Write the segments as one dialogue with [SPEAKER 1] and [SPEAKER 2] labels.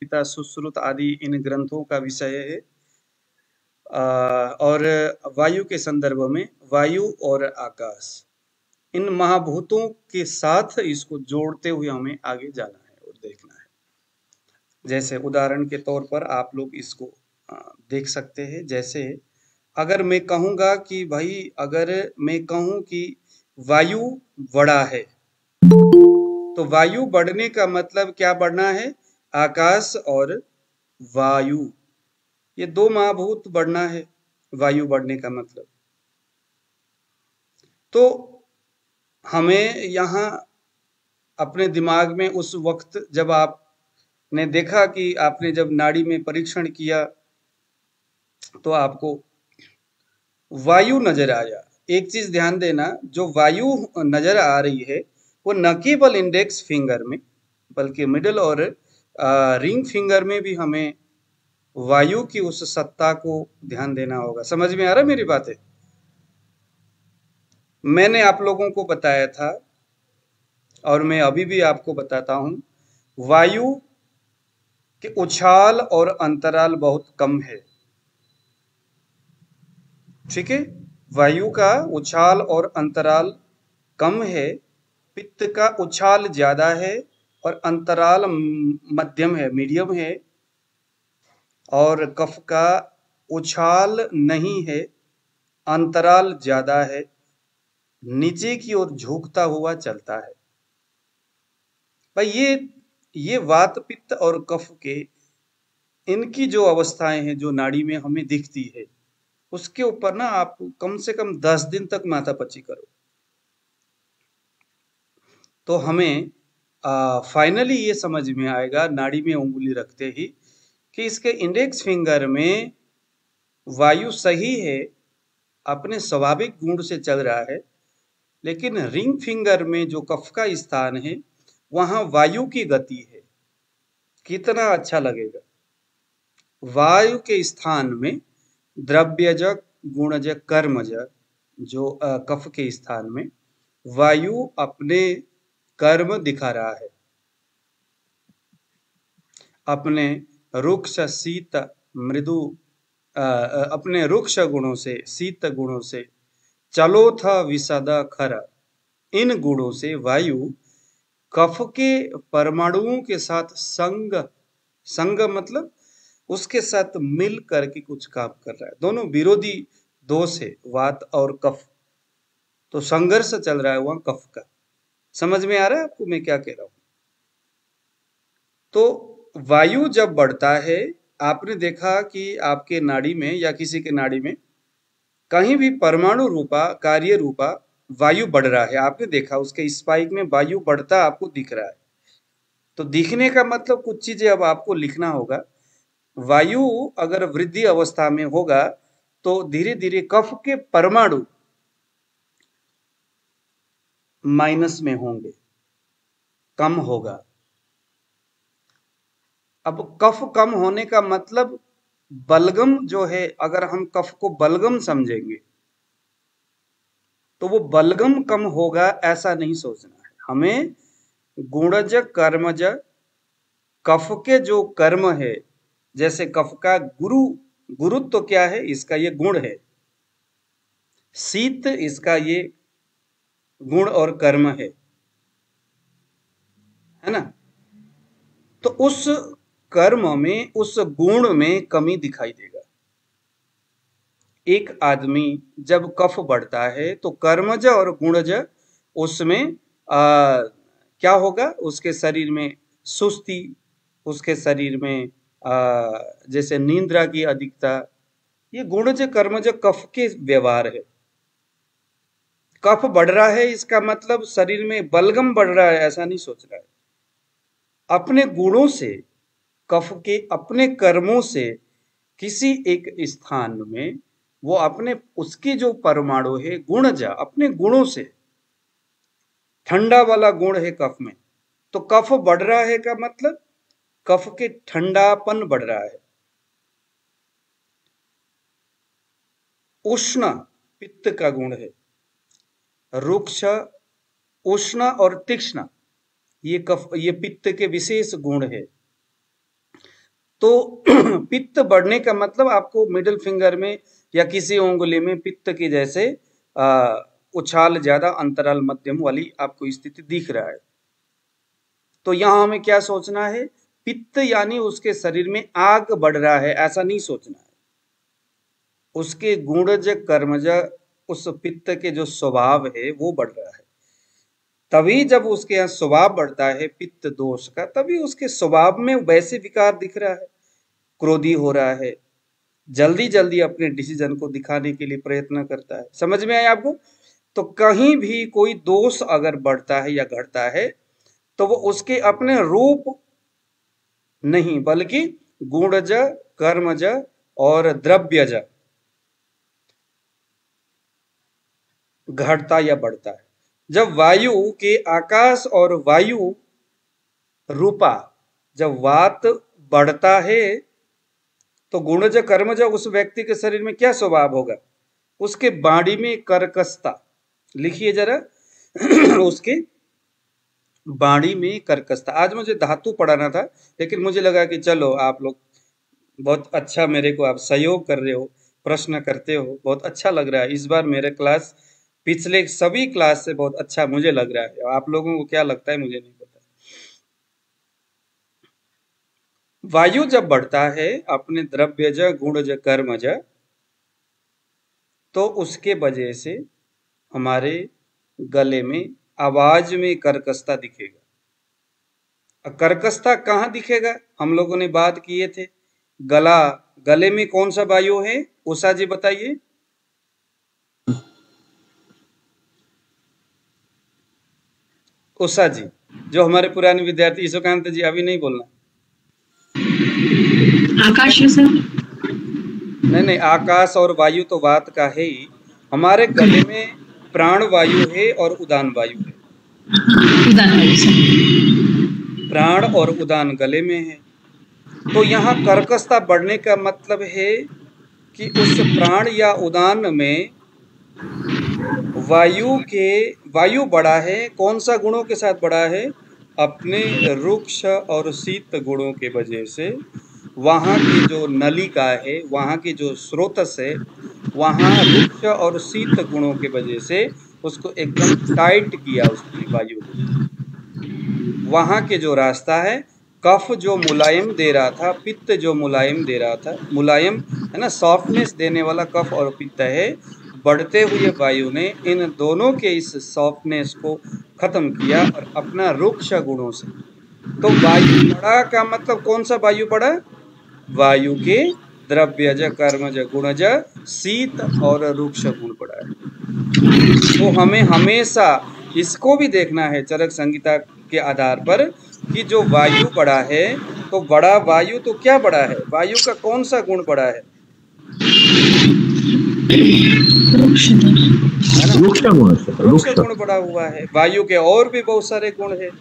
[SPEAKER 1] पिता सुश्रुत आदि इन ग्रंथों का विषय है। और वायु के संदर्भ में वायु और आकाश, इन महाभूतों के साथ इसको जोड़ते हुए हमें आगे जाना है और देखना है। जैसे उदाहरण के तौर पर आप लोग इसको देख सकते हैं। जैसे अगर मैं कहूँगा कि भाई, अगर मैं कहूँ कि वायु बड़ा है, तो वायु बढ़ने का मतलब क्या बढ़ना है? आकाश और वायु, ये दो महाभूत बढ़ना है वायु बढ़ने का मतलब। तो हमें यहाँ अपने दिमाग में उस वक्त जब आपने देखा कि आपने जब नाड़ी में परीक्षण किया तो आपको वायु नजर आया। एक चीज ध्यान देना, जो वायु नजर आ रही है वो न केवल इंडेक्स फिंगर में बल्कि मिडिल और रिंग फिंगर में भी हमें वायु की उस सत्ता को ध्यान देना होगा। समझ में आ रहा मेरी बातें? मैंने आप लोगों को बताया था और मैं अभी भी आपको बताता हूं, वायु के उछाल और अंतराल बहुत कम है। ठीक है, वायु का उछाल और अंतराल कम है, पित्त का उछाल ज्यादा है और अंतराल मध्यम है, मीडियम है, और कफ का उछाल नहीं है, अंतराल ज्यादा है, नीचे की ओर झुकता हुआ चलता है। भाई ये वात पित्त और कफ के इनकी जो अवस्थाएं हैं जो नाड़ी में हमें दिखती है, उसके ऊपर ना आप कम से कम 10 दिन तक माथापच्ची करो, तो हमें फाइनली ये समझ में आएगा नाड़ी में उंगली रखते ही कि इसके इंडेक्स फिंगर में वायु सही है, अपने स्वाभाविक गुण से चल रहा है, लेकिन रिंग फिंगर में जो कफ का स्थान है वहां वायु की गति है। कितना अच्छा लगेगा! वायु के स्थान में द्रव्यज, गुणज, कर्मज, जो कफ के स्थान में वायु अपने कर्म दिखा रहा है, अपने रुक्ष शीत मृदु, अपने रुक्ष गुणों से, शीत गुणों से, चलोथ विशद खर, इन गुणों से वायु कफ के परमाणुओं के साथ संग मतलब उसके साथ मिल करके कुछ काम कर रहा है। दोनों विरोधी दोष है, वात और कफ, तो संघर्ष चल रहा है वहां कफ का। समझ में आ रहा है आपको मैं क्या कह रहा हूं? तो वायु जब बढ़ता है, आपने देखा कि आपके नाड़ी में या किसी के नाड़ी में कहीं भी परमाणु रूपा, कार्य रूपा वायु बढ़ रहा है, आपने देखा उसके स्पाइक में वायु बढ़ता आपको दिख रहा है। तो दिखने का मतलब कुछ चीजें अब आपको लिखना होगा। वायु अगर वृद्धि अवस्था में होगा तो धीरे धीरे कफ के परमाणु माइनस में होंगे, कम होगा। अब कफ कम होने का मतलब बलगम जो है, अगर हम कफ को बलगम समझेंगे तो वो बलगम कम होगा ऐसा नहीं सोचना है हमें। गुणज, कर्मज, कफ के जो कर्म है, जैसे कफ का गुरुत्व तो क्या है, इसका ये गुण है, शीत इसका ये गुण और कर्म है ना? तो उस कर्म में, उस गुण में कमी दिखाई देगा। एक आदमी जब कफ बढ़ता है तो कर्मज और गुणज उसमें क्या होगा? उसके शरीर में सुस्ती, उसके शरीर में जैसे निंद्रा की अधिकता, ये गुणज कर्मज कफ के व्यवहार है। कफ बढ़ रहा है इसका मतलब शरीर में बलगम बढ़ रहा है ऐसा नहीं सोच रहा है। अपने गुणों से, कफ के अपने कर्मों से किसी एक स्थान में वो अपने, उसकी जो परमाणु है गुणज, अपने गुणों से, ठंडा वाला गुण है कफ में, तो कफ बढ़ रहा है का मतलब कफ के ठंडापन बढ़ रहा है। उष्ण पित्त का गुण है, रुक्ष, उष्ण और तीक्ष्ण ये पित्त के विशेष गुण है। तो पित्त बढ़ने का मतलब आपको मिडिल फिंगर में या किसी उंगली में पित्त की जैसे उछाल ज्यादा, अंतराल मध्यम वाली आपको स्थिति दिख रहा है। तो यहाँ हमें क्या सोचना है, पित्त यानी उसके शरीर में आग बढ़ रहा है, ऐसा नहीं सोचना है। उसके गुणज कर्मज, उस पित्त के जो स्वभाव है वो बढ़ रहा है। तभी जब उसके यहाँ स्वभाव बढ़ता है पित्त दोष का, तभी उसके स्वभाव में वैसे विकार दिख रहा है, क्रोधी हो रहा है, जल्दी जल्दी अपने डिसीजन को दिखाने के लिए प्रयत्न करता है। समझ में आया आपको? तो कहीं भी कोई दोष अगर बढ़ता है या घटता है तो वो उसके अपने रूप नहीं बल्कि गुणज, कर्मज और द्रव्यज घटता या बढ़ता है। जब वायु के आकाश और वायु रूपा जब वात बढ़ता है तो गुणज कर्मज उस व्यक्ति के शरीर में क्या स्वभाव होगा, उसके बाड़ी में कर्कशता, लिखिए जरा उसके बाड़ी में कर्कशता। आज मुझे धातु पढ़ाना था लेकिन मुझे लगा कि चलो आप लोग बहुत अच्छा मेरे को आप सहयोग कर रहे हो, प्रश्न करते हो, बहुत अच्छा लग रहा है। इस बार मेरे क्लास पिछले सभी क्लास से बहुत अच्छा मुझे लग रहा है। आप लोगों को क्या लगता है मुझे नहीं पता। वायु जब बढ़ता है अपने द्रव्यज, गुणज, कर्मज, तो उसके वजह से हमारे गले में, आवाज में कर्कशता दिखेगा। कर्कशता कहाँ दिखेगा, हम लोगों ने बात किए थे, गले में कौन सा वायु है, उषा जी बताइए। उषा जी जो हमारे पुराने विद्यार्थी, ईशोकांत जी अभी नहीं बोलना।
[SPEAKER 2] आकाश है सर।
[SPEAKER 1] नहीं, आकाश और वायु तो बात का है ही। हमारे गले में प्राण वायु है और उदान वायु है।
[SPEAKER 2] उदान वायु सर।
[SPEAKER 1] प्राण और उदान गले में है। तो यहाँ कर्कशता बढ़ने का मतलब है कि उस प्राण या उदान में वायु बढ़ा है। कौन सा गुणों के साथ बढ़ा है, अपने रुक्ष और शीत गुणों के वजह से। वहाँ की जो नलिका है, वहाँ की जो स्रोतस है, वहाँ रुक्ष और शीत गुणों के वजह से उसको एकदम टाइट किया उसने वायु को। वहाँ के जो रास्ता है, कफ जो मुलायम दे रहा था, पित्त जो मुलायम दे रहा था, मुलायम है ना, सॉफ्टनेस देने वाला कफ और पित्त है, बढ़ते हुए वायु ने इन दोनों के इस सॉफ्टनेस को खत्म किया और अपना रुक्ष गुणों से। तो वायु बढ़ा का मतलब कौन सा वायु बढ़ा, वायु के द्रव्यज, कर्मज, गुणज, शीत और रुक्ष गुण बढ़ा है। तो हमें हमेशा इसको भी देखना है चरक संहिता के आधार पर कि जो वायु बढ़ा है, तो बड़ा वायु तो क्या बढ़ा है, वायु का कौन सा गुण बढ़ा है, रुक्ष गुण बढ़ा हुआ है। वायु के और भी बहुत सारे गुण है,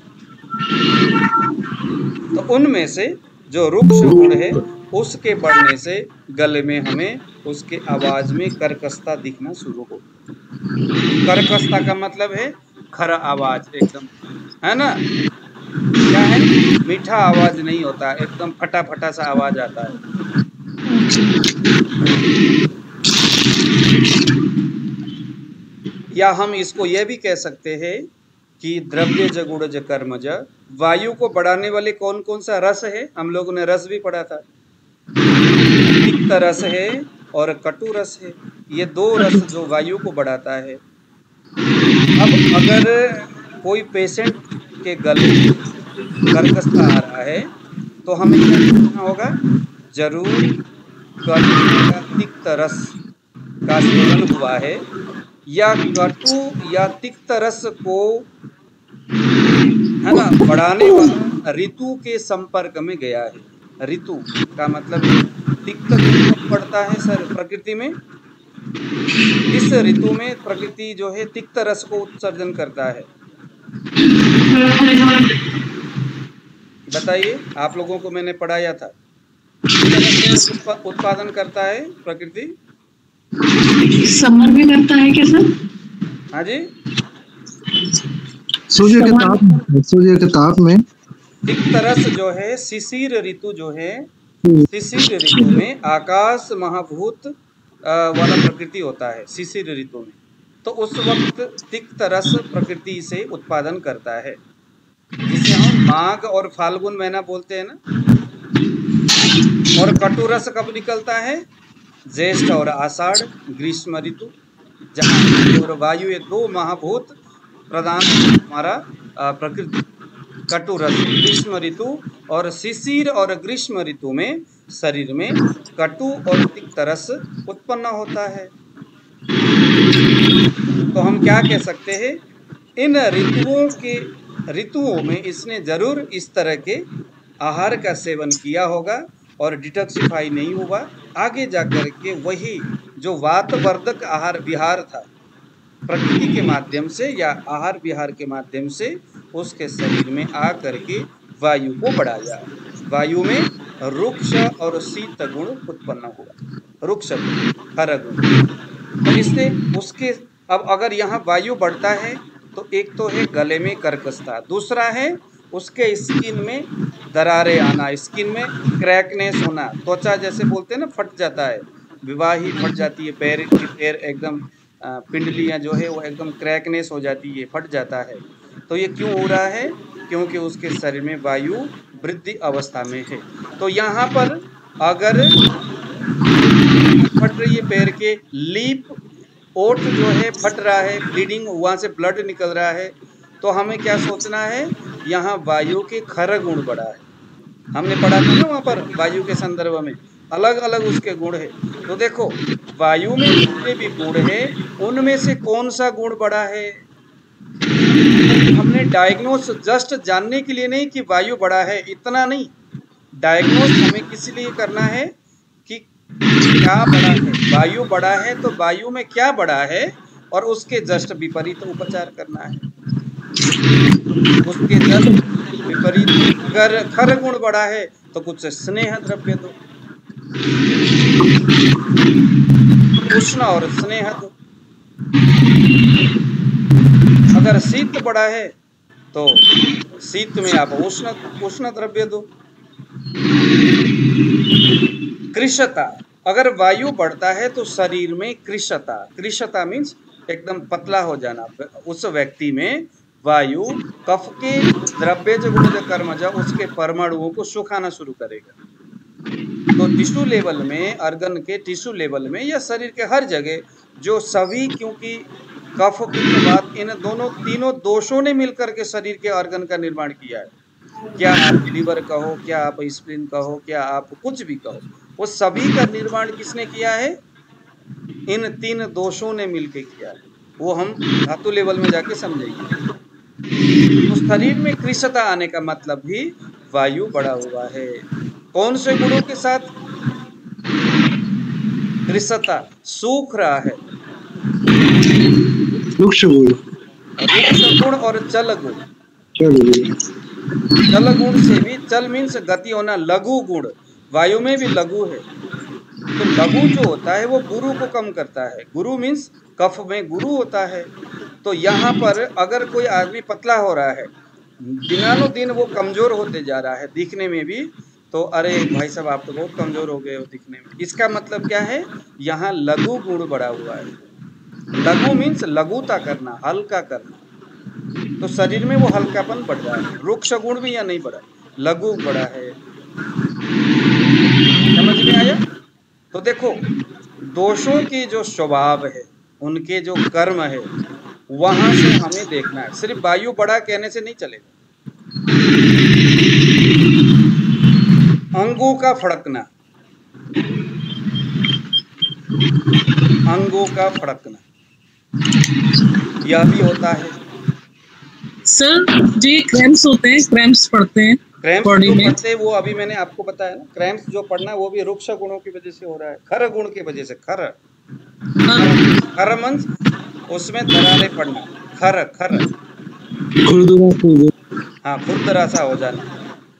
[SPEAKER 1] तो उनमें से जो रुक्ष गुण है उसके बढ़ने से गले में हमें उसके आवाज में कर्कशता दिखना शुरू हो। कर्कशता का मतलब है खरा आवाज, एकदम, है ना, क्या है, मीठा आवाज नहीं होता, एकदम फटा फटा सा आवाज आता है। या हम इसको यह भी कह सकते हैं कि द्रव्यज, गुणज, कर्मज, वायु को बढ़ाने वाले कौन कौन सा रस है, हम लोगों ने रस भी पढ़ा था। तिक्त रस है और कटु रस है, ये दो रस जो वायु को बढ़ाता है। अब अगर कोई पेशेंट के गले में कर्कशता आ रहा है तो हमें क्या करना होगा, जरूर कटु या तिक्त रस का सेवन हुआ है या कटु या तिक्त रस को, है ना, बढ़ाने वाला ऋतु के संपर्क में गया है। ऋतु का मतलब तिक्त पड़ता है सर प्रकृति में, इस ऋतु में प्रकृति जो है तिक्त रस को उत्सर्जन करता है। बताइए, आप लोगों को मैंने पढ़ाया था, उत्पादन करता है प्रकृति,
[SPEAKER 2] समर में करता है क्या सर?
[SPEAKER 1] हाँ जी,
[SPEAKER 3] सूर्य के ताप में।
[SPEAKER 1] तिक्त रस जो है, शिशिर ऋतु जो है, शिशिर ऋतु में आकाश महाभूत वाला प्रकृति होता है शिशिर ऋतु में, तो उस वक्त तिक्त रस प्रकृति से उत्पादन करता है, जिसे हम माघ और फाल्गुन महीना बोलते हैं ना। और कटु रस कब निकलता है? ज्येष्ठ और आषाढ़ ग्रीष्म ऋतु, जहाँ और वायु ये दो महाभूत प्रधान हमारा प्रकृति। कटु रस ग्रीष्म ऋतु और शिशिर और ग्रीष्म ऋतु में शरीर में कटु और तिक्त रस उत्पन्न होता है। तो हम क्या कह सकते हैं, इन ऋतुओं में इसने जरूर इस तरह के आहार का सेवन किया होगा और डिटॉक्सिफाई नहीं हुआ। आगे जाकर के वही जो वातवर्धक आहार विहार था प्रकृति के माध्यम से या आहार विहार के माध्यम से उसके शरीर में आकर के वायु को बढ़ाया। वायु में रुक्ष और शीत गुण उत्पन्न हुआ, रुक्ष हर गुण। तो इससे उसके अब अगर यहाँ वायु बढ़ता है तो एक तो है गले में कर्कशता, दूसरा है उसके स्किन में दरारें आना, स्किन में क्रैकनेस होना, त्वचा जैसे बोलते हैं ना फट जाता है, विवाही फट जाती है, पैर एकदम पिंडलियाँ जो है वो एकदम क्रैकनेस हो जाती है, फट जाता है। तो ये क्यों हो रहा है? क्योंकि उसके शरीर में वायु वृद्धि अवस्था में है। तो यहाँ पर अगर फट रही है पैर के लीप, ओठ जो है फट रहा है, ब्लीडिंग वहाँ से ब्लड निकल रहा है, तो हमें क्या सोचना है, यहाँ वायु के खर गुण बढ़ा है। हमने पढ़ा था ना वहाँ पर वायु के संदर्भ में अलग अलग उसके गुण है। तो देखो वायु में जितने भी गुण है उनमें से कौन सा गुण बढ़ा है। हमने डायग्नोस जस्ट जानने के लिए नहीं कि वायु बढ़ा है, इतना नहीं, डायग्नोस हमें किस लिए करना है कि क्या बढ़ा है। वायु बढ़ा है तो वायु में क्या बढ़ा है और उसके जस्ट विपरीत उपचार करना है। उसके जस्ट विपरीत अगर खर गुण बढ़ा है तो कुछ स्नेह द्रव्य दो, उष्ण और स्नेह दो। अगर शीत बढ़ा है तो शीत में आप उष्ण द्रव्य दो। कृशता, अगर वायु बढ़ता है तो शरीर में कृशता, कृशता मीन्स एकदम पतला हो जाना, उस व्यक्ति में वायु कफ के द्रव्यज गुणज कर्मज उसके परमाणुओं को सुखाना शुरू करेगा। तो टिश्यू लेवल में, अर्गन के टिश्यू लेवल में या शरीर के हर जगह जो सभी, क्योंकि कफ पित्त वात इन तीनों दोषों ने मिलकर के शरीर के ऑर्गन का निर्माण किया है। क्या आप लीवर कहो, क्या आप स्प्लीन कहो, क्या आप कुछ भी कहो, वो सभी का निर्माण किसने किया है? इन तीन दोषों ने मिलकर किया है। वो हम धातु लेवल में जाके समझेंगे। तो शरीर में कृशता आने का मतलब भी वायु बढ़ा हुआ है। कौन से गुणों के साथ कृशता? सूख रहा है,
[SPEAKER 3] रुक्ष गुण
[SPEAKER 1] और जल गुण। जल गुण से भी, जल मीन्स गति होना, लघु गुण, वायु में भी लघु है। तो लघु जो होता है वो गुरु को कम करता है। गुरु मीन्स कफ में गुरु होता है। तो यहाँ पर अगर कोई आदमी पतला हो रहा है, दिनानुदिन वो कमजोर होते जा रहा है दिखने में भी, तो अरे भाई साहब आप तो बहुत कमजोर हो गए हो दिखने में। इसका मतलब क्या है? यहाँ लघु गुण बढ़ा हुआ है। लघु मीन्स लघुता करना, हल्का करना। तो शरीर में वो हल्कापन बढ़ रहा है। रुक्ष गुण भी यहाँ नहीं बढ़ा, लघु बढ़ा है। समझ में आया? तो देखो दोषों के जो स्वभाव है, उनके जो कर्म है, वहां से हमें देखना है। सिर्फ वायु बढ़ा कहने से नहीं चलेगा। अंगों का फड़कना, अंगों का फड़कना यह भी होता है।
[SPEAKER 2] सर जी क्रैम्प्स होते हैं, क्रैम्प्स पड़ते हैं
[SPEAKER 1] क्रैम्प्स
[SPEAKER 2] बॉडी
[SPEAKER 1] जो
[SPEAKER 2] में,
[SPEAKER 1] पड़ते हैं वो अभी मैंने आपको बताया ना। क्रैम्प्स जो पड़ना वो भी रुक्ष गुणों की वजह से हो रहा है, खर गुण की वजह से। खर खर मंस उसमें दरारें पड़ना, खर खर हाँ खुरदरा सा हो जाना।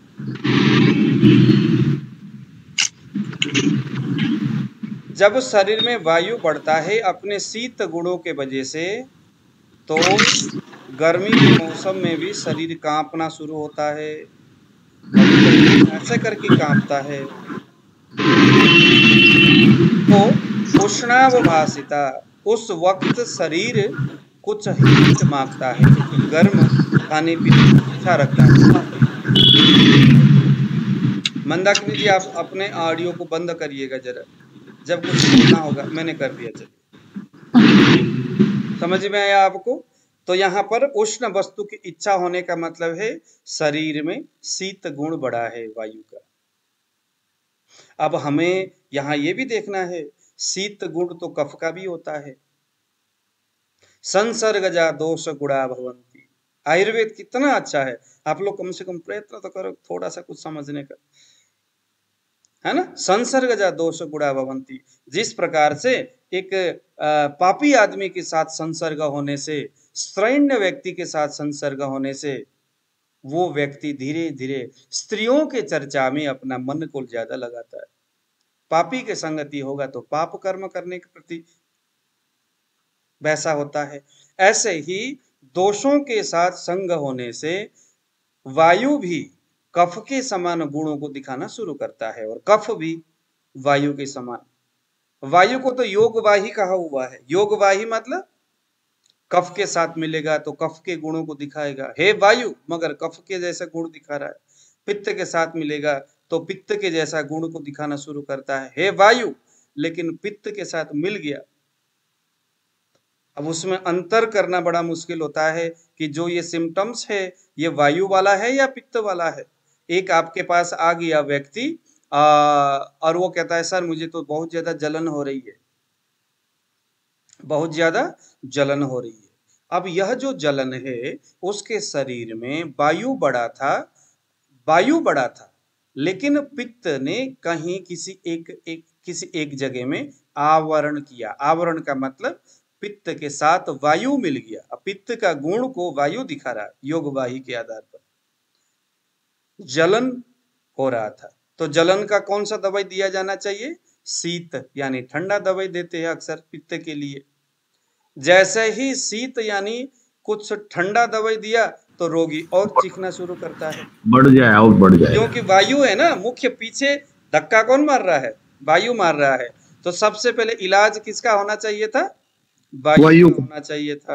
[SPEAKER 1] जब शरीर में वायु बढ़ता है अपने शीत गुणों के वजह से, तो गर्मी के मौसम में भी शरीर कांपना शुरू होता है, ऐसे करके कांपता है। तो उष्णावभासिता, उस वक्त शरीर कुछ हीट मांगता है, कुछ गर्म खाने पीने की इच्छा रखता है। मंदाकिनी जी आप अपने ऑडियो को बंद करिएगा जरा, जब कुछ बोलना होगा। मैंने कर दिया, चलिए। समझ में आया आपको? तो यहाँ पर उष्ण वस्तु की इच्छा होने का मतलब है शरीर में शीत गुण बढ़ा है वायु का। अब हमें यहाँ ये भी देखना है, शीत गुण तो कफ का भी होता है। संसर्गजा दोष गुणा भवंती। आयुर्वेद कितना अच्छा है, आप लोग कम से कम प्रयत्न तो करो थोड़ा सा कुछ समझने का, है ना। संसर्गजा दोष गुणा भवंती, जिस प्रकार से एक पापी आदमी के साथ संसर्ग होने से, स्त्रैण व्यक्ति के साथ संसर्ग होने से वो व्यक्ति धीरे धीरे स्त्रियों के चर्चा में अपना मन को ज्यादा लगाता है। पापी के संगति होगा तो पाप कर्म करने के प्रति वैसा होता है। ऐसे ही दोषों के साथ संग होने से वायु भी कफ के समान गुणों को दिखाना शुरू करता है, और कफ भी वायु के समान। वायु को तो योगवाही कहा हुआ है। योगवाही मतलब कफ के साथ मिलेगा तो कफ के गुणों को दिखाएगा, हे वायु, मगर कफ के जैसा गुण दिखा रहा है। पित्त के साथ मिलेगा तो पित्त के जैसा गुण को दिखाना शुरू करता है, हे वायु, लेकिन पित्त के साथ मिल गया। अब उसमें अंतर करना बड़ा मुश्किल होता है कि जो ये सिम्टम्स है ये वायु वाला है या पित्त वाला है। एक आपके पास आ गया व्यक्ति और वो कहता है सर मुझे तो बहुत ज्यादा जलन हो रही है, बहुत ज्यादा जलन हो रही है। अब यह जो जलन है उसके शरीर में वायु बढ़ा था, लेकिन पित्त ने कहीं किसी एक जगह में आवरण किया। आवरण का मतलब पित्त के साथ वायु मिल गया। अब पित्त का गुण को वायु दिखा रहा है योगवाही के आधार पर। जलन हो रहा था तो जलन का कौन सा दवाई दिया जाना चाहिए? शीत यानी ठंडा दवाई देते हैं अक्सर पित्त के लिए। जैसे ही शीत यानी कुछ ठंडा दवाई दिया तो रोगी और चीखना शुरू करता है,
[SPEAKER 3] बढ़ जाए और बढ़ जाए,
[SPEAKER 1] क्योंकि वायु है ना मुख्य। पीछे धक्का कौन मार रहा है? वायु मार रहा है। तो सबसे पहले इलाज किसका होना चाहिए था? वायु का होना चाहिए था।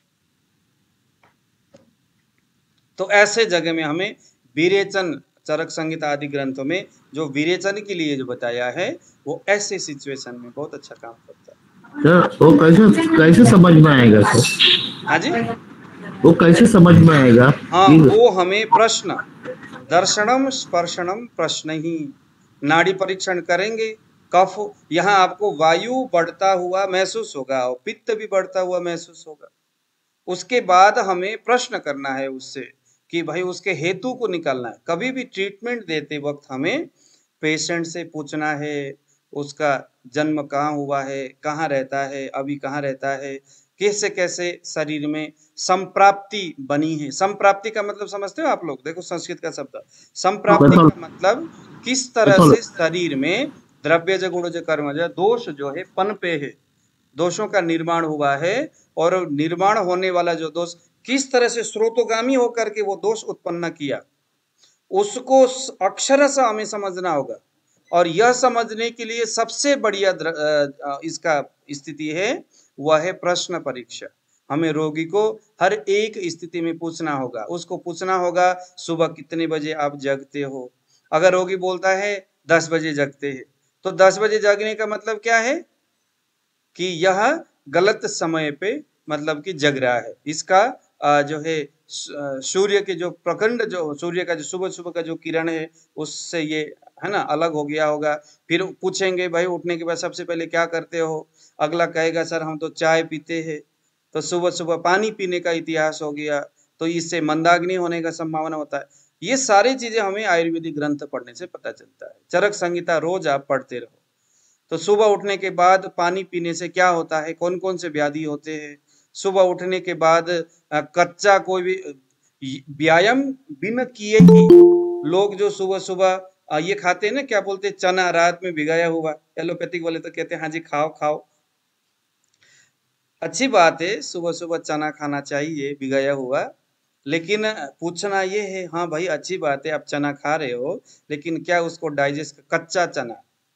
[SPEAKER 1] तो ऐसे जगह में हमें विरेचन, चरक संहिता आदि ग्रंथों में जो विरेचन के लिए जो बताया है वो ऐसे सिचुएशन में बहुत अच्छा काम करता है।
[SPEAKER 3] तो कैसे समझ में आएगा सर?
[SPEAKER 1] हाँ जी,
[SPEAKER 3] वो कैसे समझ में आएगा?
[SPEAKER 1] हाँ, वो हमें प्रश्न, दर्शनम स्पर्शनम प्रश्न ही, नाड़ी परीक्षण करेंगे। कफ, यहाँ आपको वायु बढ़ता हुआ महसूस होगा और पित्त भी बढ़ता हुआ महसूस होगा। उसके बाद हमें प्रश्न करना है उससे कि भाई उसके हेतु को निकालना है। कभी भी ट्रीटमेंट देते वक्त हमें पेशेंट से पूछना है उसका जन्म कहाँ हुआ है, कहाँ रहता है, अभी कहाँ रहता है, कैसे कैसे शरीर में संप्राप्ति बनी है। संप्राप्ति का मतलब समझते हो आप लोग? देखो संस्कृत का शब्द संप्राप्ति का मतलब किस तरह से शरीर में द्रव्यज गुणज कर्मज दोष जो है पनपे है, दोषों का निर्माण हुआ है, और निर्माण होने वाला जो दोष किस तरह से स्रोतोगामी होकर के वो दोष उत्पन्न किया, उसको अक्षरशः हमें समझना होगा। और यह समझने के लिए सबसे बढ़िया इसका स्थिति है वह है प्रश्न परीक्षा। हमें रोगी को हर एक स्थिति में पूछना होगा। उसको पूछना होगा सुबह कितने बजे आप जगते हो। अगर रोगी बोलता है 10 बजे जगते हैं, तो 10 बजे जगने का मतलब क्या है कि यह गलत समय पे मतलब कि जग रहा है। इसका जो है सूर्य के जो प्रखंड, जो सूर्य का जो सुबह सुबह का जो किरण है उससे ये है ना अलग हो गया होगा। फिर पूछेंगे भाई उठने के बाद सबसे पहले क्या करते हो? अगला कहेगा सर हम तो चाय पीते हैं। तो सुबह सुबह पानी पीने का इतिहास हो गया, तो इससे मंदाग्नि होने का संभावना होता है। ये सारी चीजें हमें आयुर्वेदिक ग्रंथ पढ़ने से पता चलता है। चरक संहिता रोज आप पढ़ते रहो। तो सुबह उठने के बाद पानी पीने से क्या होता है, कौन कौन से व्याधि होते हैं। सुबह उठने के बाद कच्चा कोई भी व्यायाम बिना किए ही लोग जो सुबह सुबह ये खाते हैं ना, क्या बोलते हैं, चना रात में भिगाया हुआ। एलोपैथिक वाले तो कहते हैं हाँ जी खाओ खाओ। अच्छी बात है, सुबह सुबह चना खाना चाहिए भिगाया हुआ, लेकिन पूछना ये है हाँ भाई अच्छी बात है आप चना खा रहे हो, लेकिन क्या उसको डाइजेस्ट, कच्चा चना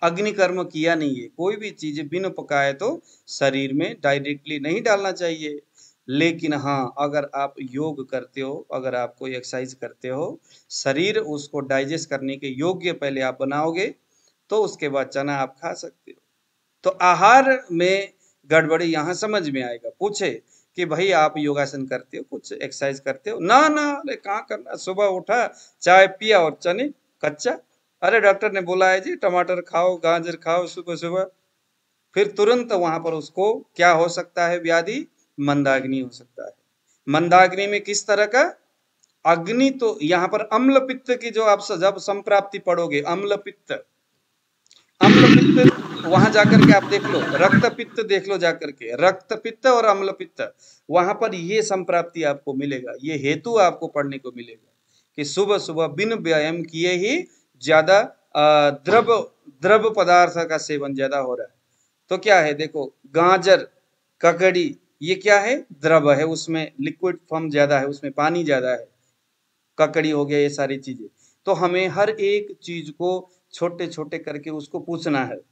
[SPEAKER 1] अग्नि कर्म किया नहीं है। कोई भी चीज बिन पकाए तो शरीर में डायरेक्टली नहीं डालना चाहिए। लेकिन हाँ, अगर आप योग करते हो, अगर आप कोई एक्सरसाइज करते हो, शरीर उसको डाइजेस्ट करने के योग्य पहले आप बनाओगे, तो उसके बाद चना आप खा सकते हो। तो आहार में गड़बड़ी यहाँ समझ में आएगा। पूछे कि भाई आप योगासन करते हो, कुछ एक्सरसाइज करते हो? ना ना, अरे कहाँ करना, सुबह उठा, चाय पिया और चने कच्चा। अरे डॉक्टर ने बोला है जी टमाटर खाओ, गाजर खाओ सुबह सुबह। फिर तुरंत वहां पर उसको क्या हो सकता है? व्याधि मंदाग्नि हो सकता है। मंदाग्नि में किस तरह का अग्नि? तो यहाँ पर अम्ल पित्त की जो आप जब संप्राप्ति पढ़ोगे, अम्ल पित्त, अम्ल पित्त वहां जाकर के आप देख लो, रक्त पित्त देख लो जाकर के, रक्त पित्त और अम्ल पित्त, वहां पर ये संप्राप्ति आपको मिलेगा, ये हेतु आपको पढ़ने को मिलेगा कि सुबह सुबह बिन व्यायाम किए ही ज्यादा द्रव द्रव पदार्थ का सेवन ज्यादा हो रहा है। तो क्या है देखो, गाजर, ककड़ी, ये क्या है? द्रव है, उसमें लिक्विड फॉर्म ज्यादा है, उसमें पानी ज्यादा है। ककड़ी हो गया, ये सारी चीजें। तो हमें हर एक चीज को छोटे छोटे करके उसको पूछना है।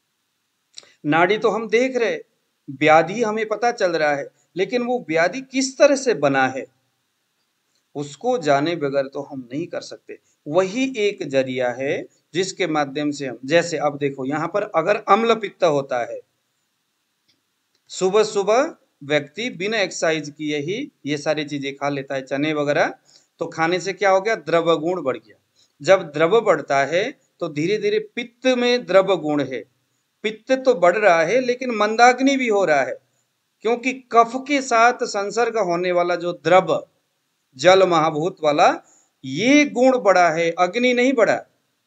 [SPEAKER 1] नाड़ी तो हम देख रहे, व्याधि हमें पता चल रहा है, लेकिन वो व्याधि किस तरह से बना है उसको जाने बगैर तो हम नहीं कर सकते। वही एक जरिया है जिसके माध्यम से हम, जैसे अब देखो यहाँ पर अगर अम्ल पित्त होता है, सुबह सुबह व्यक्ति बिना एक्सरसाइज किए ही ये सारी चीजें खा लेता है, चने वगैरह, तो खाने से क्या हो गया? द्रव गुण बढ़ गया। जब द्रव बढ़ता है तो धीरे धीरे पित्त में द्रव गुण है, पित्त तो बढ़ रहा है लेकिन मंदाग्नि भी हो रहा है, क्योंकि कफ के साथ संसर्ग होने वाला जो द्रव, जल महाभूत वाला, ये गुण बढ़ा है, अग्नि नहीं बढ़ा।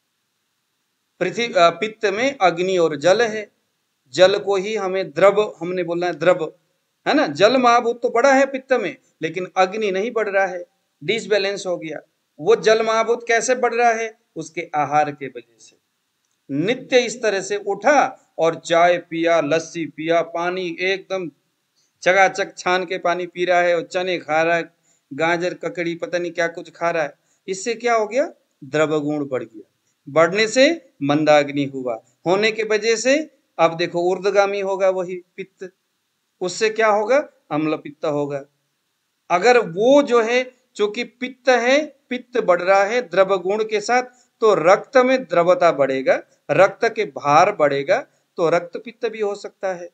[SPEAKER 1] पृथ्वी पित्त में अग्नि और जल है, जल को ही हमें द्रव, हमने बोलना है द्रव, है ना? जल महाभूत तो बढ़ा है पित्त में, लेकिन अग्नि नहीं बढ़ रहा है, डिसबैलेंस हो गया। वो जल महाभूत कैसे बढ़ रहा है? उसके आहार के वजह से। नित्य इस तरह से उठा और चाय पिया, लस्सी पिया, पानी एकदम चकाचक छान के पानी पी रहा है, और चने खा रहा है, गाजर ककड़ी पता नहीं क्या कुछ खा रहा है, इससे क्या हो गया? द्रव गुण बढ़ गया। बढ़ने से मंदाग्नि हुआ, होने के वजह से अब देखो ऊर्ध्वगामी होगा वही पित्त, उससे क्या होगा? अम्ल पित्त होगा। अगर वो जो है, चूंकि पित्त है, पित्त बढ़ रहा है द्रव गुण के साथ, तो रक्त में द्रवता बढ़ेगा, रक्त के भार बढ़ेगा, तो रक्त पित्त भी हो सकता है।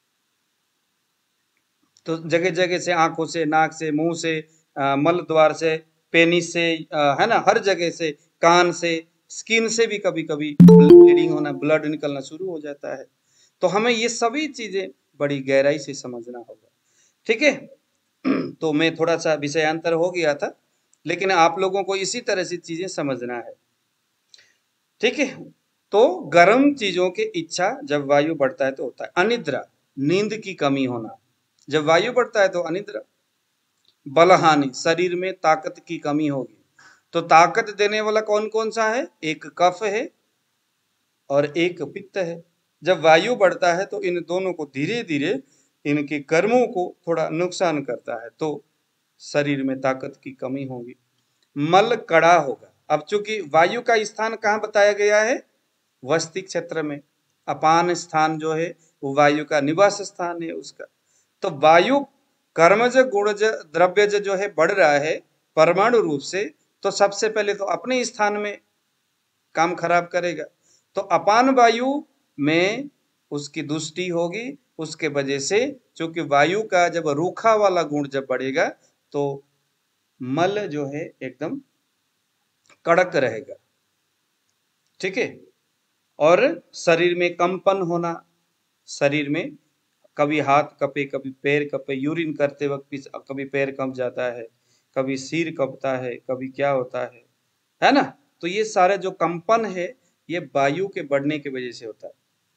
[SPEAKER 1] तो जगह जगह से, आंखों से, नाक से, मुंह से, मल द्वार से, पेनिस से, है ना, हर जगह से, कान से, स्किन से भी कभी कभी ब्लीडिंग होना, ब्लड निकलना शुरू हो जाता है। तो हमें ये सभी चीजें बड़ी गहराई से समझना होगा, ठीक है? तो मैं थोड़ा सा विषयांतर हो गया था, लेकिन आप लोगों को इसी तरह से चीजें समझना है, ठीक है? तो गर्म चीजों की इच्छा जब वायु बढ़ता है तो होता है। अनिद्रा, नींद की कमी होना, जब वायु बढ़ता है तो अनिद्रा। बलहानि, शरीर में ताकत की कमी होगी। तो ताकत देने वाला कौन कौन सा है? एक कफ है और एक पित्त है। जब वायु बढ़ता है तो इन दोनों को धीरे धीरे इनके कर्मों को थोड़ा नुकसान करता है, तो शरीर में ताकत की कमी होगी। मल कड़ा होगा। अब चूंकि वायु का स्थान कहाँ बताया गया है? वस्ति क्षेत्र में। अपान स्थान जो है वो वायु का निवास स्थान है उसका। तो वायु कर्मज गुणज द्रव्यज जो है बढ़ रहा है परमाणु रूप से, तो सबसे पहले तो अपने स्थान में काम खराब करेगा। तो अपान वायु में उसकी दुष्टि होगी, उसके वजह से चूंकि वायु का जब रूखा वाला गुण जब बढ़ेगा तो मल जो है एकदम कड़क रहेगा, ठीक है? और शरीर में कंपन होना, शरीर में कभी हाथ कपे, कभी पैर कपे, यूरिन करते वक्त कभी पैर कंप जाता है, कभी सिर कंपता है, कभी क्या होता है ना? तो ये सारे जो कंपन है ये वायु के बढ़ने की वजह से होता है।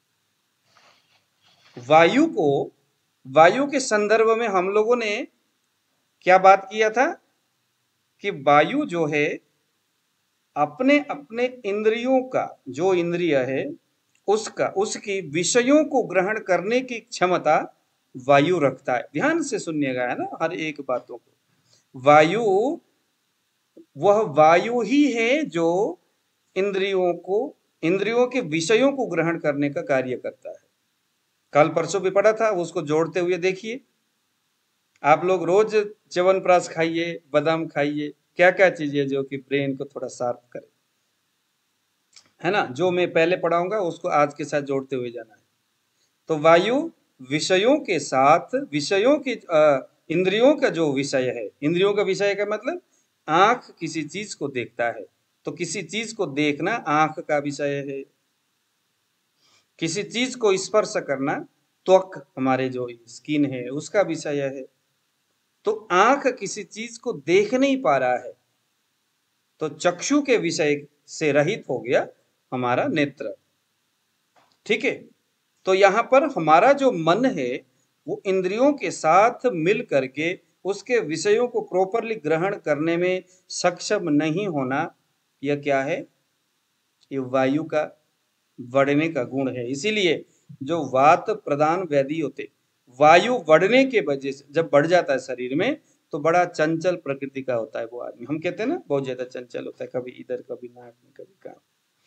[SPEAKER 1] वायु के संदर्भ में हम लोगों ने क्या बात किया था कि वायु जो है अपने अपने इंद्रियों का, जो इंद्रिय है उसकी विषयों को ग्रहण करने की क्षमता वायु रखता है। ध्यान से सुनिएगा, है ना, हर एक बातों को। वह वायु ही है जो इंद्रियों को इंद्रियों के विषयों को ग्रहण करने का कार्य करता है। कल परसों भी पढ़ा था, उसको जोड़ते हुए देखिए। आप लोग रोज च्यवनप्राश खाइए, बादाम खाइए, क्या क्या चीजें जो कि ब्रेन को थोड़ा शार्प करे, है ना। जो मैं पहले पढ़ाऊंगा उसको आज के साथ जोड़ते हुए जाना है। तो वायु विषयों के साथ, विषयों की इंद्रियों का जो विषय है, इंद्रियों का विषय का मतलब आंख किसी चीज को देखता है, तो किसी चीज को देखना आंख का विषय है। किसी चीज को स्पर्श करना त्वक, हमारे जो स्किन है उसका विषय है। तो आंख किसी चीज को देख नहीं पा रहा है, तो चक्षु के विषय से रहित हो गया हमारा नेत्र। ठीक है। तो यहां पर हमारा जो मन है वो इंद्रियों के साथ मिल करके उसके विषयों को प्रॉपरली ग्रहण करने में सक्षम नहीं होना, यह क्या है? ये वायु का बढ़ने का गुण है। इसीलिए जो वात प्रदान व्याधि होते, वायु बढ़ने के वजह से जब बढ़ जाता है शरीर में, तो बड़ा चंचल प्रकृति का होता है वो आदमी। हम कहते हैं ना बहुत ज्यादा चंचल होता है, कभी इधर कभी नाक में कभी कान।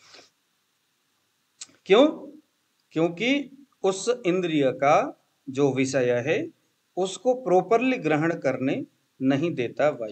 [SPEAKER 1] क्यों? क्योंकि उस इंद्रिय का जो विषय है उसको प्रॉपरली ग्रहण करने नहीं देता वायु।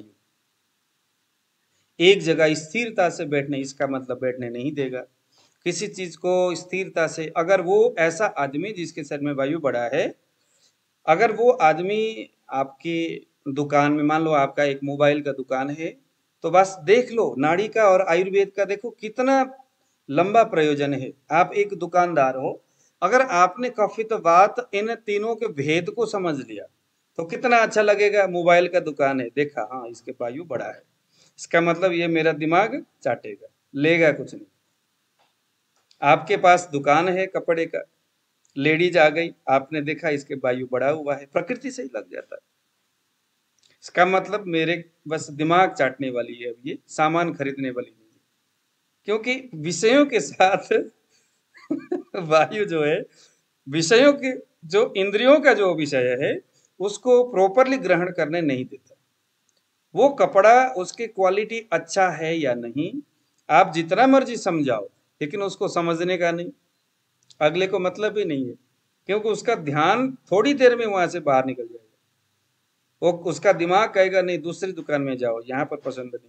[SPEAKER 1] एक जगह स्थिरता से बैठने, इसका मतलब बैठने नहीं देगा। किसी चीज को स्थिरता से, अगर वो ऐसा आदमी जिसके शरीर में वायु बढ़ा है, अगर वो आदमी आपकी दुकान में, मान लो आपका एक मोबाइल का दुकान है, तो बस देख लो नाड़ी का और आयुर्वेद का, देखो कितना लंबा प्रयोजन है। आप एक दुकानदार हो, अगर आपने कफित वात इन तीनों के भेद को समझ लिया तो कितना अच्छा लगेगा। मोबाइल का दुकान है, देखा हाँ इसके वायु बढ़ा है, इसका मतलब ये मेरा दिमाग चाटेगा, लेगा कुछ नहीं। आपके पास दुकान है कपड़े का, लेडीज आ गई, आपने देखा इसके वायु बढ़ा हुआ है, प्रकृति से ही लग जाता है। इसका मतलब मेरे बस दिमाग चाटने वाली है, अब ये सामान खरीदने वाली नहीं है। क्योंकि विषयों के साथ वायु जो है, विषयों के जो इंद्रियों का जो विषय है उसको प्रॉपरली ग्रहण करने नहीं देता। वो कपड़ा, उसकी क्वालिटी अच्छा है या नहीं, आप जितना मर्जी समझाओ, लेकिन उसको समझने का नहीं, अगले को मतलब ही नहीं है। क्योंकि उसका ध्यान थोड़ी देर में वहां से बाहर निकल जाएगा। वो उसका दिमाग कहेगा नहीं दूसरी दुकान में जाओ, यहाँ पर पसंद नहीं है।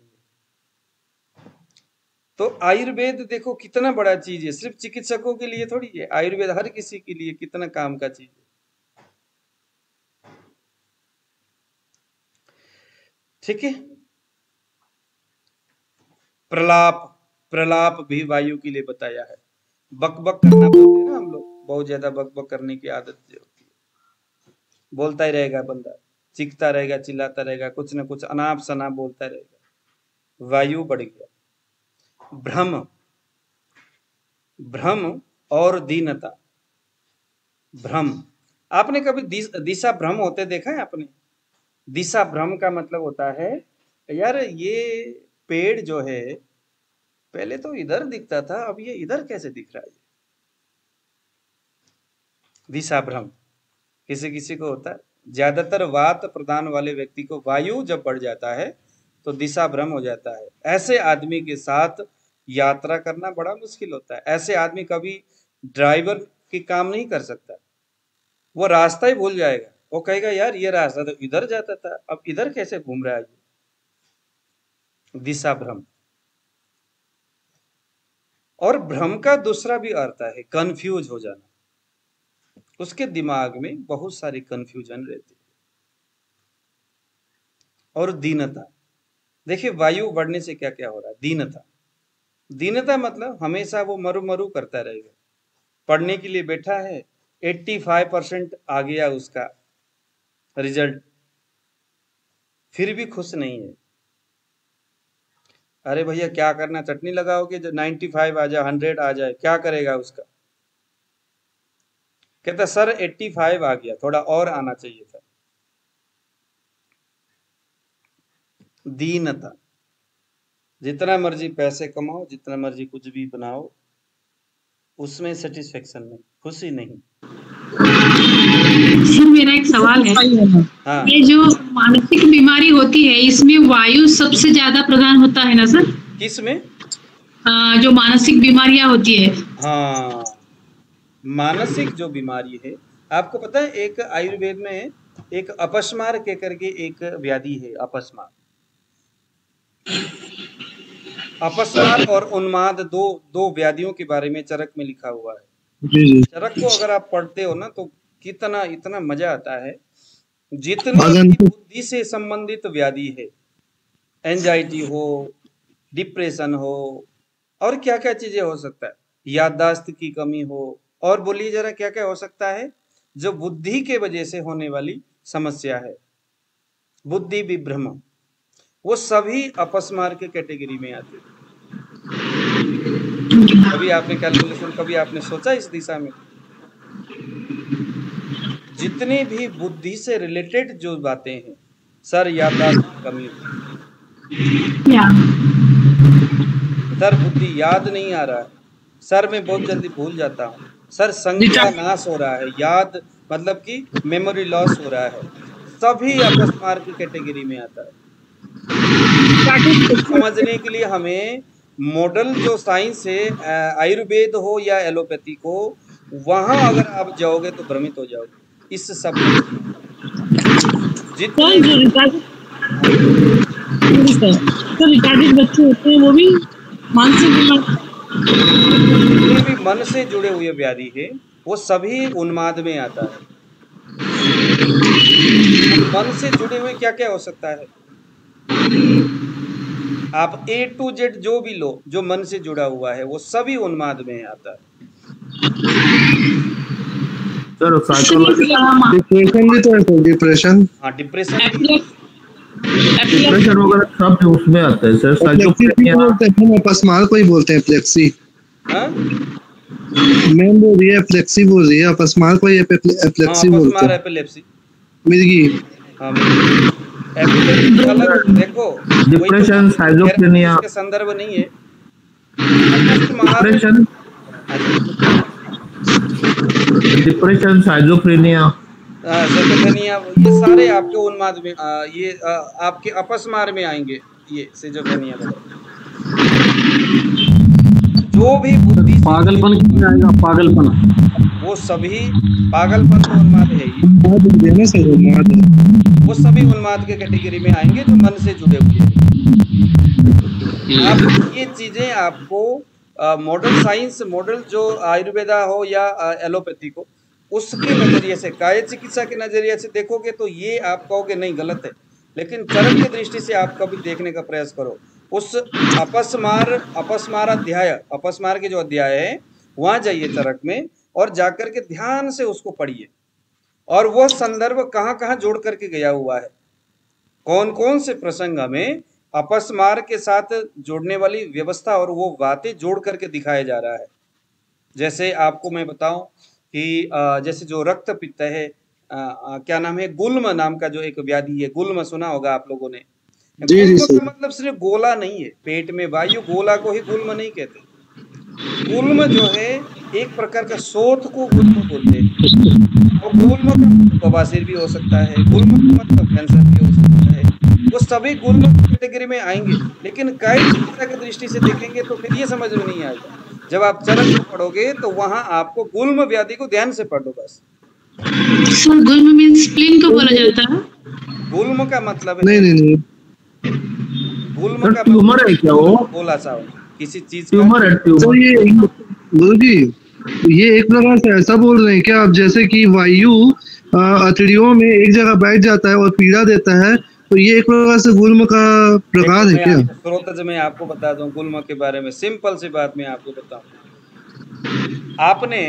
[SPEAKER 1] तो आयुर्वेद देखो कितना बड़ा चीज है, सिर्फ चिकित्सकों के लिए थोड़ी है। आयुर्वेद हर किसी के लिए कितना काम का चीज है। ठीक है। प्रलाप, प्रलाप भी वायु के लिए बताया है। बकबक करना बोलते हैं ना हम लोग, बहुत ज्यादा बकबक करने की आदत जो होती है, बोलता ही रहेगा बंदा, चीखता रहेगा, चिल्लाता रहेगा, कुछ न कुछ अनाप शनाप बोलता रहेगा, वायु बढ़ गया। भ्रम, भ्रम और दीनता। भ्रम, आपने कभी दिशा भ्रम होते देखा है आपने? दिशा भ्रम का मतलब होता है, यार ये पेड़ जो है पहले तो इधर दिखता था, अब ये इधर कैसे दिख रहा है? दिशा भ्रम किसी किसी को होता है। ज्यादातर वात प्रदान वाले व्यक्ति को वायु जब बढ़ जाता है तो दिशा भ्रम हो जाता है। ऐसे आदमी के साथ यात्रा करना बड़ा मुश्किल होता है। ऐसे आदमी कभी ड्राइवर की काम नहीं कर सकता, वो रास्ता ही भूल जाएगा। वो कहेगा यार ये रास्ता तो इधर जाता था, अब इधर कैसे घूम रहा है? दिशा भ्रम। और भ्रम का दूसरा भी अर्थ है कंफ्यूज हो जाना। उसके दिमाग में बहुत सारी कंफ्यूजन रहती है। और दीनता, देखिए वायु बढ़ने से क्या क्या हो रहा है। दीनता, दीनता मतलब हमेशा वो मरु मरु करता रहेगा। पढ़ने के लिए बैठा है, 85% आ गया उसका रिजल्ट, फिर भी खुश नहीं है। अरे भैया क्या करना, चटनी लगाओगे जो 95 आ जाए, 100 आ जाए, क्या करेगा उसका? कहता सर 85 आ गया, थोड़ा और आना चाहिए था। दीनता, जितना मर्जी पैसे कमाओ, जितना मर्जी कुछ भी बनाओ, उसमें सेटिस्फेक्शन नहीं, खुशी नहीं।
[SPEAKER 4] सर मेरा एक सवाल है,
[SPEAKER 1] हाँ।
[SPEAKER 4] ये जो मानसिक बीमारी होती है इसमें वायु सबसे ज्यादा प्रदान होता है ना सर?
[SPEAKER 1] किस में?
[SPEAKER 4] जो मानसिक बीमारियां होती है।
[SPEAKER 1] हाँ, मानसिक जो बीमारी है, आपको पता है एक आयुर्वेद में एक अपस्मार के करके एक व्याधि है, अपस्मार। अपस्मार और उन्माद दो दो व्याधियों के बारे में चरक में लिखा हुआ है।
[SPEAKER 5] जी जी।
[SPEAKER 1] चरक को अगर आप पढ़ते हो ना तो कितना इतना मजा आता है। जितनी भी
[SPEAKER 5] आगंतुक
[SPEAKER 1] बुद्धि से संबंधित व्याधि है, एंजाइटी हो, डिप्रेशन हो, और क्या क्या चीजें हो सकता है, याददाश्त की कमी हो, और बोलिए जरा क्या क्या हो सकता है जो बुद्धि के वजह से होने वाली समस्या है, बुद्धि विभ्रम, वो सभी अपस्मार के कैटेगरी में आते हैं। कभी आपने कैलकुलेशन, कभी आपने सोचा इस दिशा में? जितनी भी बुद्धि से रिलेटेड जो बातें हैं, सर याददाश्त की कमी, सर बुद्धि याद नहीं आ रहा है, सर मैं बहुत जल्दी भूल जाता हूँ, सर संज्ञा नाश हो रहा है, याद मतलब कि मेमोरी लॉस हो रहा है, सभी अपस्मार की कैटेगरी में आता है। समझने के लिए हमें मॉडल जो साइंस है, आयुर्वेद हो या एलोपैथी को, वहां अगर आप जाओगे तो भ्रमित हो जाओगे इस सब जितने
[SPEAKER 2] रिटार्डेड बच्चे होते हैं वो भी मानसिक
[SPEAKER 1] जितने भी मन से जुड़े हुए व्याधि है वो सभी उन्माद में आता है। मन से जुड़े हुए क्या क्या हो सकता है? आप A to Z जो भी लो, जो मन से जुड़ा हुआ है वो सभी उन्माद में आता है।
[SPEAKER 3] सर साइकोलॉजी
[SPEAKER 5] डिप्रेशन भी तो है, डिप्रेशन।
[SPEAKER 1] हाँ, डिप्रेशन
[SPEAKER 3] डिप्रेशन वगैरह सब उसमें आता है सर।
[SPEAKER 5] एपिलेप्सी बोलते हैं, अपस्मार को ही बोलते हैं एपिलेप्सी।
[SPEAKER 1] हाँ,
[SPEAKER 5] मैम बोल रही है एपिलेप्सी बोल रही है, अपस्मार को ही एपिलेप्सी बोलते
[SPEAKER 1] अपस्मार
[SPEAKER 5] हैं।
[SPEAKER 1] एपिलेप्सी,
[SPEAKER 5] मिर्गी।
[SPEAKER 1] हाँ, एपिलेप्सी अलग, देखो
[SPEAKER 3] डिप्रेशन, साइजोफ्रेनिया
[SPEAKER 1] के संदर्भ नहीं है।
[SPEAKER 3] डिप्रेशन, साइजोफ्रेनिया,
[SPEAKER 1] सिजोफ्रेनिया, ये सारे आपके उन्माद में, ये आपके अपस्मार में आएंगे। ये सिजोफ्रेनिया जो भी बुद्धि
[SPEAKER 6] पागलपन किसमें आएगा? पागलपन,
[SPEAKER 1] वो सभी पागलपन तो उन्माद है ही, वो सभी उन्माद के कैटेगरी में आएंगे जो मन से जुड़े हुए हैं। आप ये चीजें आपको मॉडल साइंस, मॉडल जो आयुर्वेदा हो या एलोपैथी को, उसके नजरिए से, काय चिकित्सा के नजरिए से देखोगे तो ये आप कहोगे नहीं गलत है, लेकिन चरक की दृष्टि से आप कभी देखने का प्रयास करो। उस अपस्मार अध्याय, अपस्मार के जो अध्याय है वहां जाइए चरक में और जाकर के ध्यान से उसको पढ़िए, और वह संदर्भ कहाँ कहाँ जोड़ करके गया हुआ है, कौन कौन से प्रसंग हमें अपस्मार के साथ जोड़ने वाली व्यवस्था और वो बातें जोड़ करके दिखाया जा रहा है। जैसे आपको मैं बताऊं कि जैसे जो रक्त पित्त है, क्या नाम है, गुल्म नाम का जो एक व्याधि है, गुल्म सुना होगा आप लोगों ने। गुल्म का मतलब सिर्फ गोला नहीं है, पेट में वायु गोला को ही गुल्म नहीं कहते। गुल्म जो है एक प्रकार का शोथ को गुल्म बोलते हैं, और गुल्म का मतलब बवासीर भी हो सकता है, गुल्म का मतलब कैंसर भी हो सकता है, वो सभी गुल्म कैटेगरी में आएंगे। लेकिन काय चिकित्सा की दृष्टि से देखेंगे तो फिर ये समझ में नहीं आएगा। जब आप चरक को पढ़ोगे तो वहां आपको गुल्म व्याधि को ध्यान से पढ़ो बस।
[SPEAKER 4] सर गुल्म मींस स्प्लीन को बोला जाता है?
[SPEAKER 1] गुल्म का मतलब
[SPEAKER 5] नहीं,
[SPEAKER 1] गुल्म का
[SPEAKER 3] ट्यूमर है क्या वो?
[SPEAKER 1] गोला सा किसी चीज
[SPEAKER 3] ट्यूमर है,
[SPEAKER 5] तो
[SPEAKER 3] ट्यूमर।
[SPEAKER 5] ये गुरु जी, ये एक प्रकार से ऐसा बोल रहे हैं क्या आप, जैसे कि वायु अतड़ियों में एक जगह बैठ जाता है और पीड़ा देता है, तो ये एक प्रकार से गुल्म का प्रकार है क्या?
[SPEAKER 1] स्रोतज मैं आपको बता दूं गुल्म के बारे में, सिंपल सी बात मैं आपको बताऊं। आपने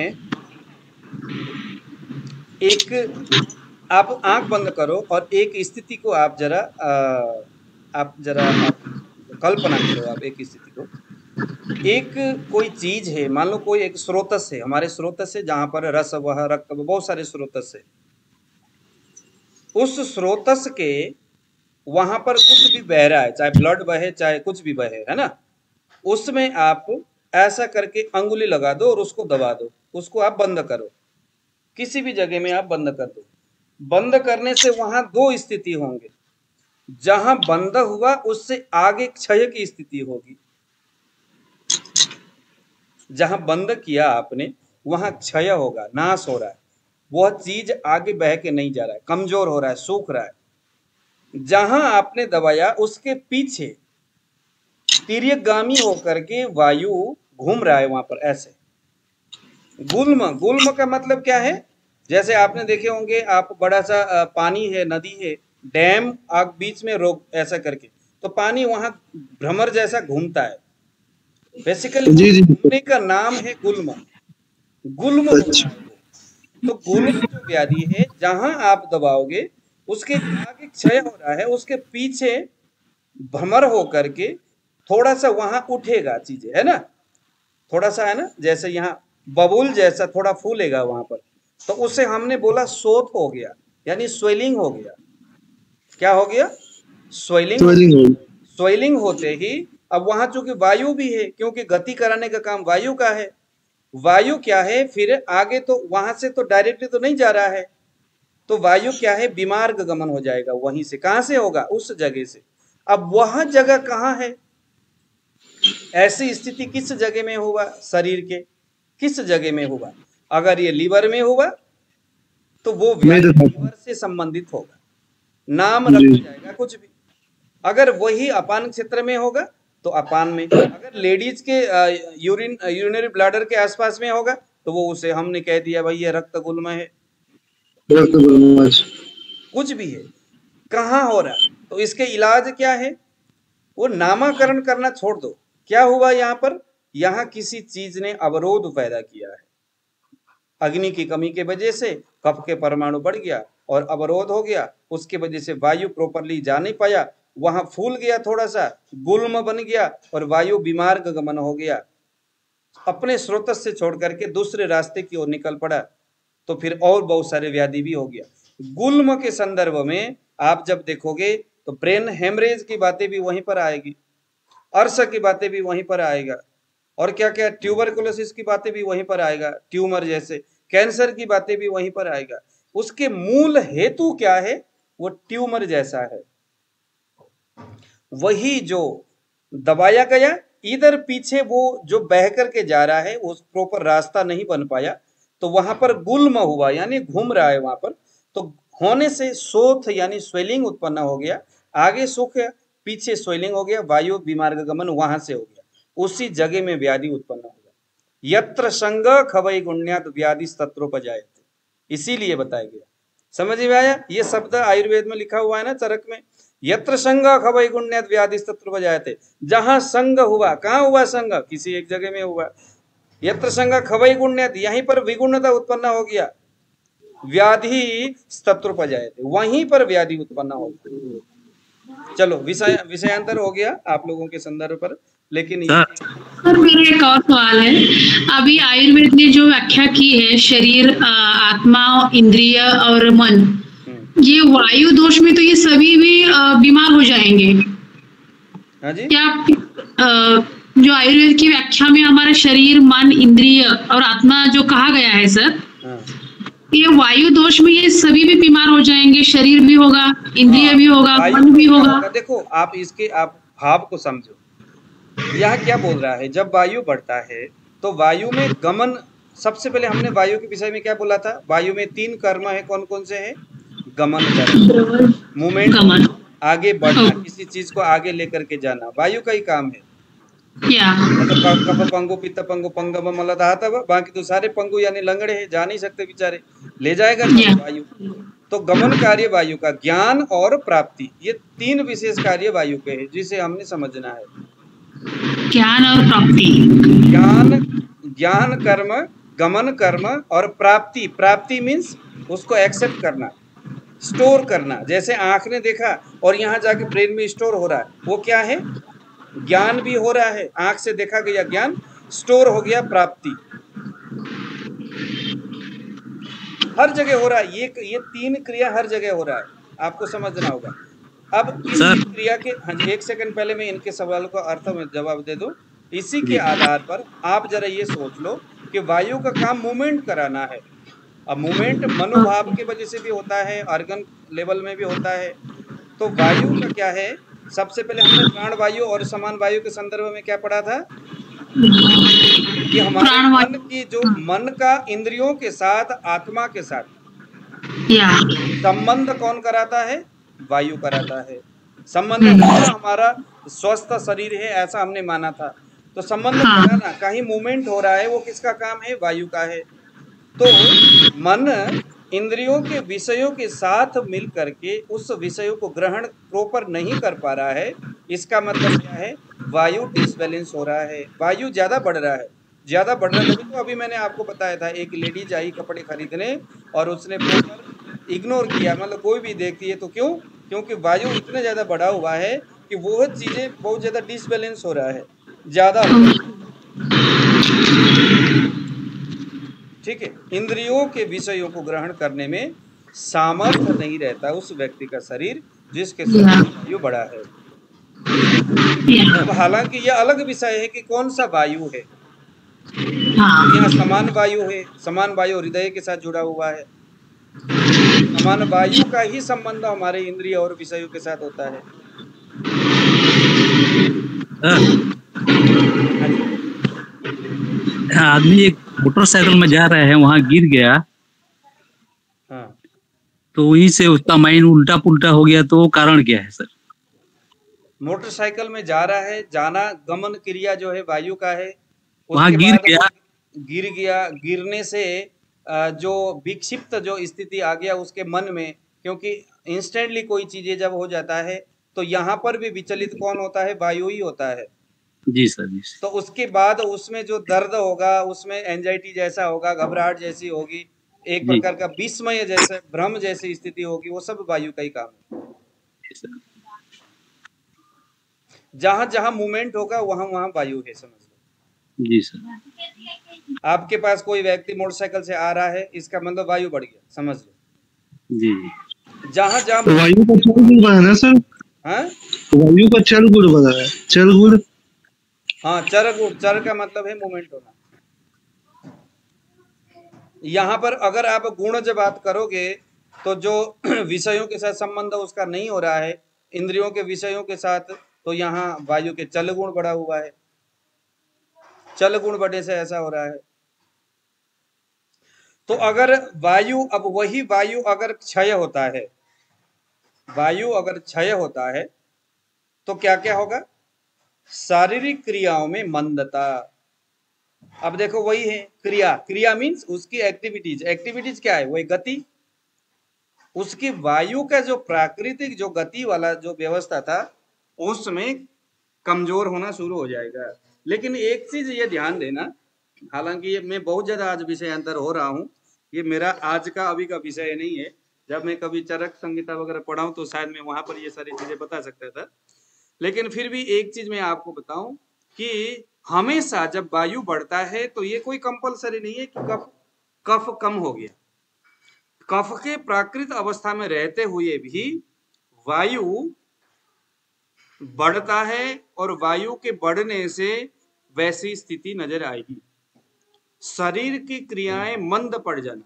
[SPEAKER 1] आप आंख बंद करो और एक स्थिति को आप जरा कल्पना करो। आप एक स्थिति को, एक कोई चीज है, मान लो कोई एक स्रोतस है, हमारे स्रोतस है जहां पर रस वह रक्त, बहुत सारे स्रोतस है। उस स्रोतस के वहां पर कुछ भी बह रहा है, चाहे ब्लड बहे चाहे कुछ भी बहे, है ना, उसमें आप ऐसा करके अंगुली लगा दो और उसको दबा दो, उसको आप बंद करो, किसी भी जगह में आप बंद कर दो। बंद करने से वहां दो स्थिति होंगे, जहां बंद हुआ उससे आगे क्षय की स्थिति होगी। जहां बंद किया आपने वहां क्षय होगा, नाश हो रहा है, वह चीज आगे बह के नहीं जा रहा है, कमजोर हो रहा है, सूख रहा है। जहां आपने दबाया उसके पीछे तिर्यकगामी होकर के वायु घूम रहा है वहां पर ऐसे। गुल्म, गुल्म का मतलब क्या है? जैसे आपने देखे होंगे, आप बड़ा सा पानी है, नदी है, डैम आप बीच में रोक ऐसा करके, तो पानी वहां भ्रमर जैसा घूमता है। बेसिकली
[SPEAKER 5] जी जी।
[SPEAKER 1] घूमने का नाम है गुल्म, गुल्म हो रहा है वो। तो गुल्म जो व्याधि है, जहां आप दबाओगे उसके आगे क्षय हो रहा है, उसके पीछे भ्रमर होकर के थोड़ा सा वहां उठेगा चीजें, है ना, थोड़ा सा, है ना, जैसे यहाँ बबुल जैसा थोड़ा फूलेगा वहां पर, तो उसे हमने बोला शोथ हो गया, यानी स्वेलिंग हो गया। क्या हो गया? स्वेलिंग। स्वेलिंग होते ही अब वहां चूंकि वायु भी है, क्योंकि गति कराने का काम वायु का है, वायु क्या है फिर आगे, तो वहां से तो डायरेक्टली तो नहीं जा रहा है, तो वायु क्या है, विमार्ग गमन हो जाएगा वहीं से। कहां से होगा? उस जगह से। अब वह जगह कहां है? ऐसी स्थिति किस जगह में हुआ? शरीर के किस जगह में हुआ? अगर ये लीवर में हुआ तो वो लीवर से संबंधित होगा, नाम रखा जाएगा कुछ भी। अगर वही अपान क्षेत्र में होगा तो अपान में, अगर लेडीज के यूरिनरी ब्लैडर के आसपास में होगा तो वो उसे हमने कह दिया भाई ये रक्त गुल्म है, कुछ भी है। कहाँ हो रहा? तो इसके इलाज क्या है? वो नामाकरण करना छोड़ दो। क्या हुआ यहाँ पर? यहाँ किसी चीज ने अवरोध पैदा किया है, अग्नि की कमी के वजह से कफ के परमाणु बढ़ गया और अवरोध हो गया, उसके वजह से वायु प्रॉपरली जा नहीं पाया, वहां फूल गया, थोड़ा सा गुल्म बन गया और वायु विमार्ग गमन हो गया, अपने स्रोत से छोड़ करके दूसरे रास्ते की ओर निकल पड़ा, तो फिर और बहुत सारे व्याधि भी हो गया। गुल्म के संदर्भ में आप जब देखोगे तो ब्रेन हेमरेज की बातें भी वहीं पर आएगी, अर्श की बातें भी वहीं पर आएगा, और क्या क्या ट्यूबरकुलोसिस की बातें भी वहीं पर आएगा, ट्यूमर जैसे कैंसर की बातें भी वहीं पर आएगा। उसके मूल हेतु क्या है? वो ट्यूमर जैसा है, वही जो दबाया गया, इधर पीछे वो जो बह करके जा रहा है उस प्रॉपर रास्ता नहीं बन पाया, तो वहां पर गुल्म हुआ, यानी घूम रहा है वहां पर, तो होने से शोथ यानी स्वेलिंग उत्पन्न हो गया, आगे सूख गया, पीछे स्वेलिंग हो गया, वायु विमार्ग गमन वहां से हो गया, उसी जगह में व्याधि उत्पन्न हो गया। यत्र संग खवई गुण्यात व्याधि तत्रोपजायते, इसीलिए बताया गया। समझ में आया? ये शब्द आयुर्वेद में लिखा हुआ है ना, चरक में, यत्र संग खवई गुण्यात व्याधि तत्रोपजायते। जहां संग हुआ, कहाँ हुआ संग? किसी एक जगह में हुआ। यत्र संग खवई गुण्यात, यहीं पर विगुणता उत्पन्न हो गया, व्याधि तत्रोपजायते, वहीं पर व्याधि उत्पन्न हो गया। चलो विषयांतर हो गया आप लोगों के संदर्भ पर, लेकिन
[SPEAKER 4] सर मेरा एक और सवाल है। अभी आयुर्वेद ने जो व्याख्या की है शरीर, आत्मा, इंद्रिय और मन, ये वायु दोष में तो ये सभी भी बीमार हो जाएंगे।
[SPEAKER 1] हाँ जी?
[SPEAKER 4] क्या जो आयुर्वेद की व्याख्या में हमारा शरीर, मन, इंद्रिय और आत्मा जो कहा गया है सर, ये वायु दोष में ये सभी भी बीमार हो जाएंगे, शरीर भी होगा, इंद्रिय भी होगा, मन भी होगा।
[SPEAKER 1] देखो आप इसके आप भाव को समझो, यह क्या बोल रहा है? जब वायु बढ़ता है तो वायु में गमन, सबसे पहले हमने वायु के विषय में क्या बोला था? वायु में 3 कर्म है, कौन कौन से है? गमन कर्म, मूवमेंट, आगे बढ़ना, किसी चीज को आगे लेकर के जाना, वायु का ही काम है। कफ पंगु पित्त पंगु पंगम मलदाहतव, बाकी तो सारे पंगु यानी लंगड़े हैं, जा नहीं सकते बेचारे, ले जाएगा वायु। तो गमन कार्य वायु का, ज्ञान और प्राप्ति, ये 3 विशेष कार्य वायु के हैं, जिसे हमने समझना है।
[SPEAKER 4] ज्ञान और प्राप्ति,
[SPEAKER 1] ज्ञान कर्म, गमन कर्म और प्राप्ति। प्राप्ति मीन्स उसको एक्सेप्ट करना, स्टोर करना। जैसे आंख ने देखा और यहाँ जाके ब्रेन में स्टोर हो रहा है, वो क्या है? ज्ञान भी हो रहा है, आंख से देखा गया ज्ञान स्टोर हो गया, प्राप्ति। हर जगह हो रहा है, ये 3 क्रिया हर जगह हो रहा है, आपको समझना होगा। अब इस क्रिया के, हाँ जी, 1 सेकंड पहले मैं इनके सवाल को अर्थ में जवाब दे दूं। इसी के आधार पर आप जरा ये सोच लो कि वायु का काम मूवमेंट कराना है। अब मूवमेंट मनोभाव की वजह से भी होता है, ऑर्गन लेवल में भी होता है। तो वायु का क्या है? सबसे पहले हमने प्राण वायु और समान वायु के संदर्भ में क्या पढ़ा था? कि हमारे
[SPEAKER 4] प्राणवायु।
[SPEAKER 1] मन की जो मन का इंद्रियों के साथ आत्मा के साथ
[SPEAKER 4] या
[SPEAKER 1] संबंध कौन कराता है? वायु कराता है। संबंध होना हमारा स्वस्थ शरीर है ऐसा हमने माना था, तो संबंध
[SPEAKER 4] हाँ।
[SPEAKER 1] कराना, कहीं मूवमेंट हो रहा है, वो किसका काम है? वायु का है। तो मन इंद्रियों के विषयों के साथ मिल करके उस विषयों को ग्रहण प्रॉपर नहीं कर पा रहा है। इसका मतलब क्या है? वायु डिसबैलेंस हो रहा है, वायु ज्यादा बढ़ रहा है। ज्यादा बढ़ रहा है तभी तो अभी मैंने आपको बताया था, एक लेडीज आई कपड़े खरीदने और उसने प्रॉपर इग्नोर किया, मतलब कोई भी देखती है तो क्यों? क्योंकि वायु इतना ज्यादा बढ़ा हुआ है कि वो चीजें बहुत ज्यादा डिसबैलेंस हो रहा है, ज्यादा हो रहा है। ठीक है, इंद्रियों के विषयों को ग्रहण करने में सामर्थ्य नहीं रहता उस व्यक्ति का शरीर जिसके शरीर में वायु बढ़ा है। अब हालांकि यह अलग विषय है कि कौन सा वायु है। यहाँ समान वायु है, समान वायु हृदय के साथ जुड़ा हुआ है, समान वायु का ही संबंध हमारे इंद्रिय और विषयों के साथ होता है।
[SPEAKER 6] आदमी एक मोटरसाइकिल में जा रहा है, वहां गिर गया,
[SPEAKER 1] हाँ,
[SPEAKER 6] तो वहीं से उसका माइंड उल्टा पुल्टा हो गया, तो वो कारण क्या है सर?
[SPEAKER 1] मोटरसाइकिल में जा रहा है, जाना गमन क्रिया जो है वायु का है।
[SPEAKER 6] वहां
[SPEAKER 1] उसके
[SPEAKER 6] गिर
[SPEAKER 1] बाद
[SPEAKER 6] गया,
[SPEAKER 1] वो गिर गया, गिरने से जो विक्षिप्त जो स्थिति आ गया उसके मन में, क्योंकि इंस्टेंटली कोई चीजें जब हो जाता है तो यहाँ पर भी विचलित कौन होता है? वायु ही होता है।
[SPEAKER 6] जी सर, जी सर।
[SPEAKER 1] तो उसके बाद उसमें जो दर्द होगा, उसमें एंजाइटी जैसा होगा, घबराहट जैसी होगी, एक
[SPEAKER 6] जी।
[SPEAKER 1] प्रकार का विस्मय जैसे, भ्रम जैसी स्थिति होगी, वो सब वायु का ही काम है।
[SPEAKER 6] जी सर।
[SPEAKER 1] जहां जहां मूवमेंट होगा वहां वहां वायु है, समझ लो।
[SPEAKER 6] जी सर।
[SPEAKER 1] आपके पास कोई व्यक्ति मोटरसाइकिल से आ रहा है, इसका मतलब वायु बढ़ गया, समझ लो।
[SPEAKER 6] जी।
[SPEAKER 1] जहां जहां
[SPEAKER 5] तो वायु का चल गुण बढ़ा है ना सर?
[SPEAKER 1] हाँ,
[SPEAKER 5] वायु का चल गुण बढ़ा है, चल गुण।
[SPEAKER 1] हाँ, चर गुण, चर का मतलब है मूवमेंट होना। यहाँ पर अगर आप गुण जब बात करोगे तो जो विषयों के साथ संबंध उसका नहीं हो रहा है, इंद्रियों के विषयों के साथ, तो यहाँ वायु के चल गुण बढ़ा हुआ है। चल गुण बढ़ने से ऐसा हो रहा है। तो अगर वायु, अब वही वायु अगर क्षय होता है, वायु अगर क्षय होता है तो क्या क्या होगा? शारीरिक क्रियाओं में मंदता। अब देखो वही है क्रिया, क्रिया मीन्स उसकी एक्टिविटीज, एक्टिविटीज क्या है? वही गति। उसकी वायु का जो प्राकृतिक जो गति वाला जो व्यवस्था था उसमें कमजोर होना शुरू हो जाएगा। लेकिन एक चीज ये ध्यान देना, हालांकि ये मैं बहुत ज्यादा आज विषयांतर हो रहा हूँ, ये मेरा आज का अभी का विषय नहीं है। जब मैं कभी चरक संहिता वगैरह पढ़ाऊं तो शायद मैं वहां पर ये सारी चीजें बता सकता था। लेकिन फिर भी एक चीज मैं आपको बताऊं कि हमेशा जब वायु बढ़ता है तो ये कोई कंपलसरी नहीं है कि कफ कम हो गया। कफ के प्राकृत अवस्था में रहते हुए भी वायु बढ़ता है और वायु के बढ़ने से वैसी स्थिति नजर आएगी, शरीर की क्रियाएं मंद पड़ जाना।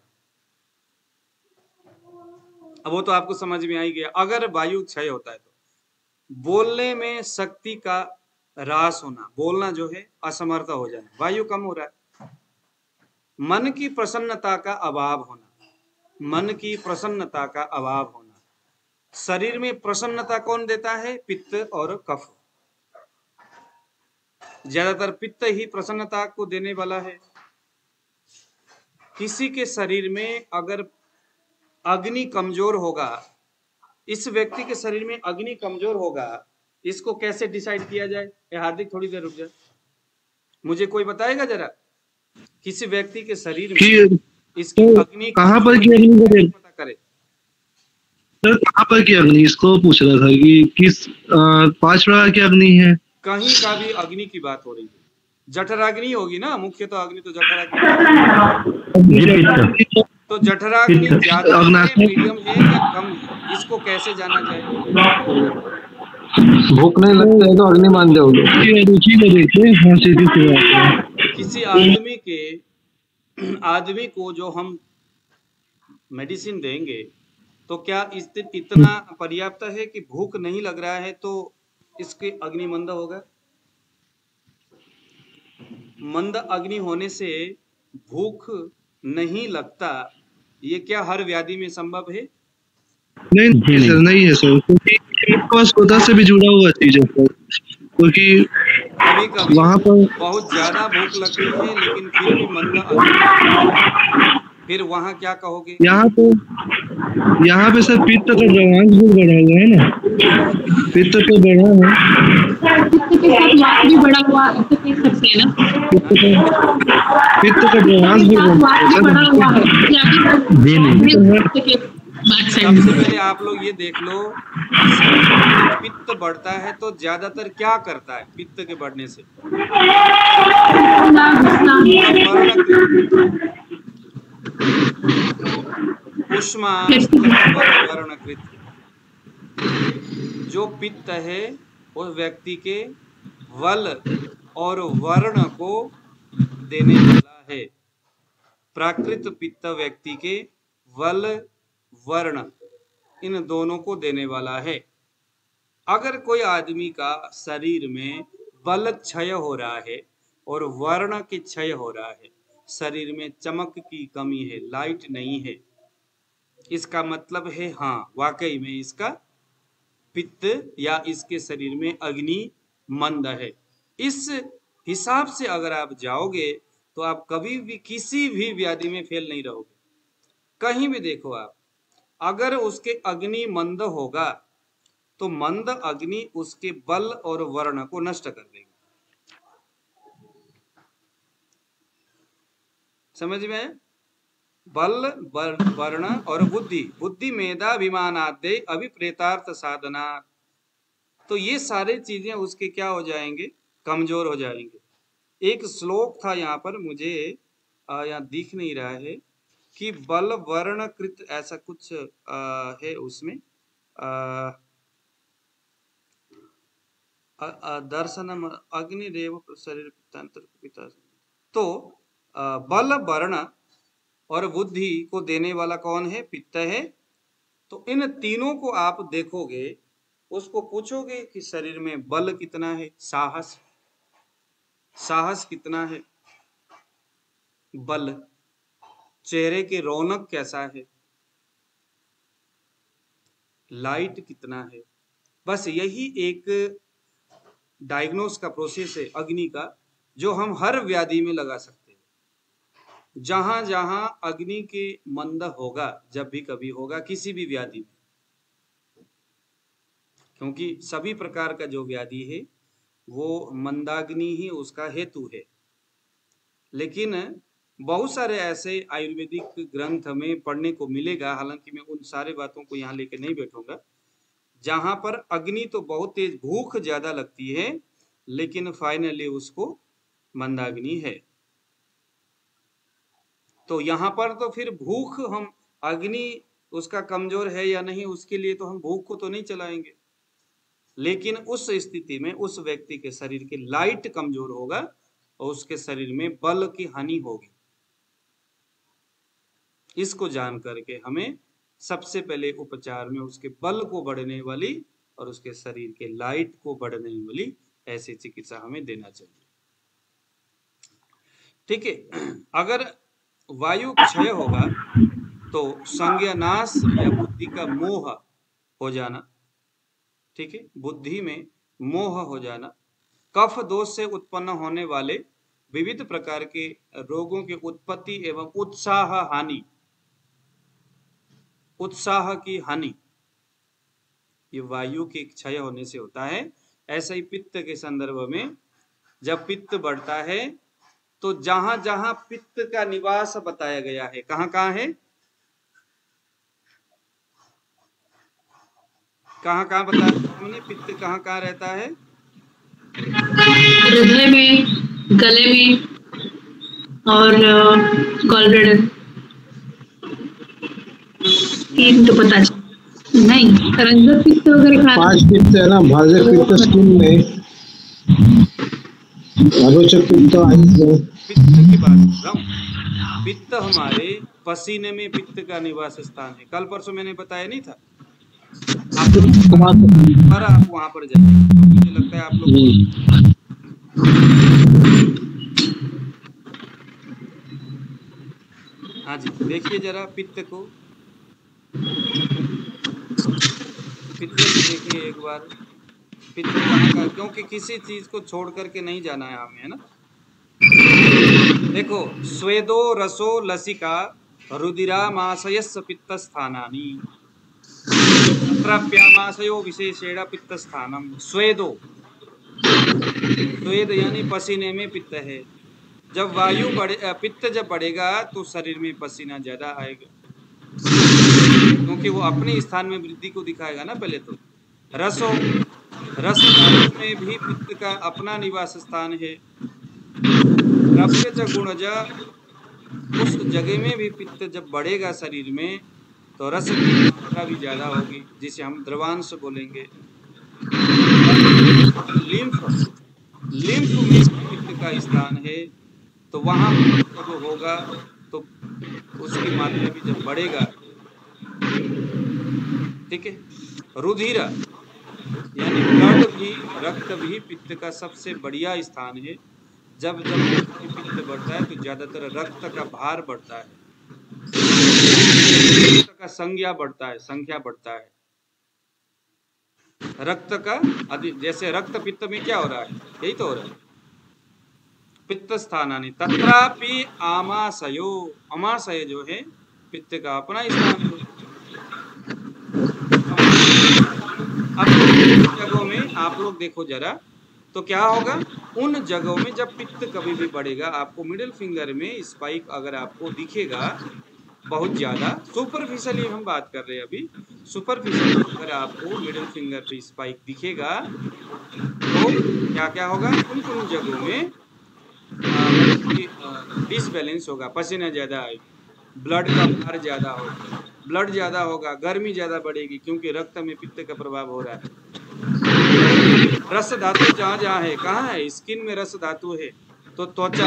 [SPEAKER 1] अब वो तो आपको समझ में आ ही गया। अगर वायु क्षय होता है तो बोलने में शक्ति का ह्रास होना, बोलना जो है असमर्थ हो जाना, वायु कम हो रहा है। मन की प्रसन्नता का अभाव होना, मन की प्रसन्नता का अभाव होना। शरीर में प्रसन्नता कौन देता है? पित्त और कफ। ज्यादातर पित्त ही प्रसन्नता को देने वाला है। किसी के शरीर में अगर अग्नि कमजोर होगा, इस व्यक्ति के शरीर में अग्नि कमजोर होगा, इसको कैसे डिसाइड किया जाए? हार्दिक थोड़ी देर रुक जाए, मुझे कोई बताएगा जरा, किसी व्यक्ति के शरीर में इसकी अग्नि
[SPEAKER 5] कहाँ पर की अग्नि
[SPEAKER 1] पता करे।
[SPEAKER 5] सर कहाँ पर की अग्नि, इसको पूछ रहा था कि किस 5 प्रकार की अग्नि है?
[SPEAKER 1] कहीं का भी अग्नि की बात हो रही है। जठराग्नि होगी ना, मुख्य तो अग्नि तो जठराग्नि। तो जठराग्नि ज्यादा है, मीडियम है या कम है, इसको कैसे जाना जाए?
[SPEAKER 3] भूख नहीं लगता है तो अग्नि मान जाओगे।
[SPEAKER 1] किसी आदमी को जो हम मेडिसिन देंगे तो क्या इतना पर्याप्त है कि भूख नहीं लग रहा है तो इसके अग्निमंद होगा? मंद अग्नि होने से भूख नहीं लगता, ये क्या हर व्याधि में संभव है?
[SPEAKER 5] नहीं सर, नहीं है सर, क्योंकि स्वतः से भी जुड़ा हुआ चीज है सर, क्योंकि
[SPEAKER 1] कभी कभी
[SPEAKER 5] वहाँ पर
[SPEAKER 1] बहुत ज्यादा भूख लगती है लेकिन फिर भी मंद अग्नि, फिर वहाँ क्या कहोगे?
[SPEAKER 5] यहाँ पे सर पित्त का द्रव्यांश भी बढ़ा हुआ है ना, पित्त तो बढ़ा है,
[SPEAKER 4] पित्त के साथ वात भी बढ़ा हुआ, ऐसे कह सकते हैं ना,
[SPEAKER 5] पित्त का द्रव्यांश भी
[SPEAKER 4] बढ़ा हुआ है।
[SPEAKER 3] जी नहीं।
[SPEAKER 1] सबसे पहले आप लोग ये देख लो, पित्त बढ़ता है तो ज्यादातर क्या करता है पित्त के बढ़ने से? वर्णकृत, जो पित्त है उस व्यक्ति के वल और वर्ण को देने वाला है। प्राकृत पित्त व्यक्ति के वल वर्ण इन दोनों को देने वाला है। अगर कोई आदमी का शरीर में बल क्षय हो रहा है और वर्ण की क्षय हो रहा है, शरीर में चमक की कमी है, लाइट नहीं है, इसका मतलब है हाँ वाकई में इसका पित्त या इसके शरीर में अग्नि मंद है। इस हिसाब से अगर आप जाओगे तो आप कभी भी किसी भी व्याधि में फेल नहीं रहोगे। कहीं भी देखो आप, अगर उसके अग्नि मंद होगा तो मंद अग्नि उसके बल और वर्ण को नष्ट कर देगी। समझ में? बल वर्ण और बुद्धि, बुद्धि मेधा विमानादे अभिप्रेतार्थ साधना, तो ये सारे चीजें उसके क्या हो जाएंगे? कमजोर हो जाएंगे। एक श्लोक था यहाँ पर, मुझे यहाँ दिख नहीं रहा है कि बल वर्ण कृत ऐसा कुछ है उसमें, दर्शनम अग्निदेव शरीर पिता, तो बल वर्ण और बुद्धि को देने वाला कौन है? पित्त है। तो इन तीनों को आप देखोगे, उसको पूछोगे कि शरीर में बल कितना है, साहस कितना है, बल, चेहरे की रौनक कैसा है, लाइट कितना है। बस यही एक डायग्नोस का प्रोसेस है अग्नि का, जो हम हर व्याधि में लगा सकते हैं। जहां जहां अग्नि के मंद होगा, जब भी कभी होगा किसी भी व्याधि में, क्योंकि सभी प्रकार का जो व्याधि है वो मंदाग्नि ही उसका हेतु है। लेकिन बहुत सारे ऐसे आयुर्वेदिक ग्रंथ में पढ़ने को मिलेगा, हालांकि मैं उन सारे बातों को यहाँ लेके नहीं बैठूंगा, जहां पर अग्नि तो बहुत तेज भूख ज्यादा लगती है लेकिन फाइनली उसको मंदाग्नि है। तो यहाँ पर तो फिर भूख, हम अग्नि उसका कमजोर है या नहीं उसके लिए तो हम भूख को तो नहीं चलाएंगे, लेकिन उस स्थिति में उस व्यक्ति के शरीर की लाइट कमजोर होगा और उसके शरीर में बल की हानि होगी। इसको जान करके हमें सबसे पहले उपचार में उसके बल को बढ़ने वाली और उसके शरीर के लाइट को बढ़ने वाली ऐसी चिकित्सा हमें देना चाहिए। ठीक है। अगर वायु क्षय होगा तो संज्ञानाश या बुद्धि का मोह हो जाना, ठीक है, बुद्धि में मोह हो जाना, कफ दोष से उत्पन्न होने वाले विविध प्रकार के रोगों की उत्पत्ति एवं उत्साह हानि, उत्साह की हानि, ये वायु के क्षय होने से होता है। ऐसा ही पित्त के संदर्भ में, जब पित्त बढ़ता है तो जहां जहां पित्त का निवास बताया गया है, कहां कहां है, कहां कहां बताया हमने, पित्त कहां कहां रहता है?
[SPEAKER 4] हृदय में, गले में और गॉलब्लैडर, तीन तो पता नहीं, रंजक पित्त वगैरह
[SPEAKER 7] 5 पित्त है ना, भाजक पित्त स्किन में, आरोचक पित्त आइस में।
[SPEAKER 1] पित्त की बात कर रहा हूं, पित्त हमारे पसीने में पित्त का निवास स्थान है। कल परसों मैंने बताया नहीं था, आप वहां पर जाइए, तो मुझे लगता है आप लोग हाँ जी, देखिए जरा पित्त को, पित्त को देखिए एक बार, पित्त कहाँ का, क्योंकि किसी चीज को छोड़ करके नहीं जाना है हमें, है ना। देखो, स्वेदो रसो लसिका रुदिरामाशयस्य पित्तस्थानानि तत्राप्यामाशयो विशेषेण पित्तस्थानम। स्वेदो, स्वेद यानी पसीने में पित्त है। जब वायु बढ़े, पित्त जब बढ़ेगा तो शरीर में पसीना ज्यादा आएगा, क्योंकि वो अपने स्थान में वृद्धि को दिखाएगा ना पहले तो। रसो, रस धातु में भी पित्त का अपना निवास स्थान है। द्रव्य च गुणज, उस जगह में भी पित्त जब बढ़ेगा शरीर में तो रस की मात्रा भी ज्यादा होगी, जिसे हम द्रवांश बोलेंगे। लिम्फ, लिम्फ में पित्त का स्थान है, तो वहां जब होगा तो उसकी मात्रा भी जब बढ़ेगा, ठीक है। रुधिर यानी ब्लड भी, रक्त भी पित्त का सबसे बढ़िया स्थान है। जब जब पित्त बढ़ता है तो ज्यादातर रक्त का भार बढ़ता है, रक्त का संख्या बढ़ता है, संख्या बढ़ता है रक्त का अधिक। जैसे रक्त पित्त में क्या हो रहा है, यही तो हो रहा है। पित्त स्थानानि तत्रापि आमाशयो, आमाशय जो है पित्त का अपना स्थान है। अब जगहों में आप लोग देखो जरा, तो क्या होगा, उन जगहों में जब पित्त कभी भी बढ़ेगा, आपको मिडिल फिंगर में स्पाइक अगर आपको दिखेगा बहुत ज्यादा, सुपरफिशियली हम बात कर रहे हैं अभी, सुपरफिशियली अगर आपको मिडिल फिंगर पे स्पाइक दिखेगा तो क्या क्या होगा, उन जगहों में डिसबैलेंस होगा, पसीना ज्यादा आएगा, ब्लड का भार ज्यादा होगा, ब्लड ज्यादा होगा, गर्मी ज्यादा बढ़ेगी, क्योंकि रक्त में पित्त का प्रभाव हो रहा है। रस धातु जहाँ जहाँ है, कहाँ है, स्किन में रस धातु है, तो त्वचा,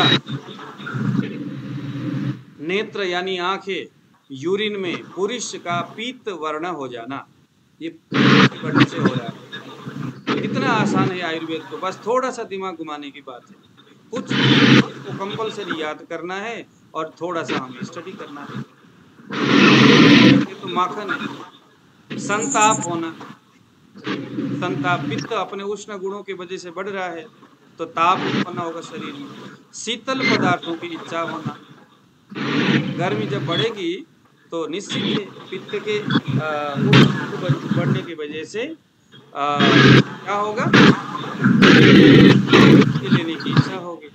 [SPEAKER 1] नेत्र यानी आंखें, यूरिन में पुरुष का पीत वर्ण हो जाना, ये बढ़ने से हो रहा है। इतना आसान है आयुर्वेद को, बस थोड़ा सा दिमाग घुमाने की बात है। कुछ को कंपल्सरी याद करना है और थोड़ा सा हमें स्टडी करना है। तो माखन है, संताप होना, संताप, पित्त अपने उष्ण गुणों की वजह से बढ़ रहा है तो ताप उत्पन्न होगा शरीर में। शीतल पदार्थों की इच्छा होना, गर्मी जब बढ़ेगी तो निश्चित ही पित्त के बढ़ने की वजह से क्या होगा, लेने की इच्छा होगी।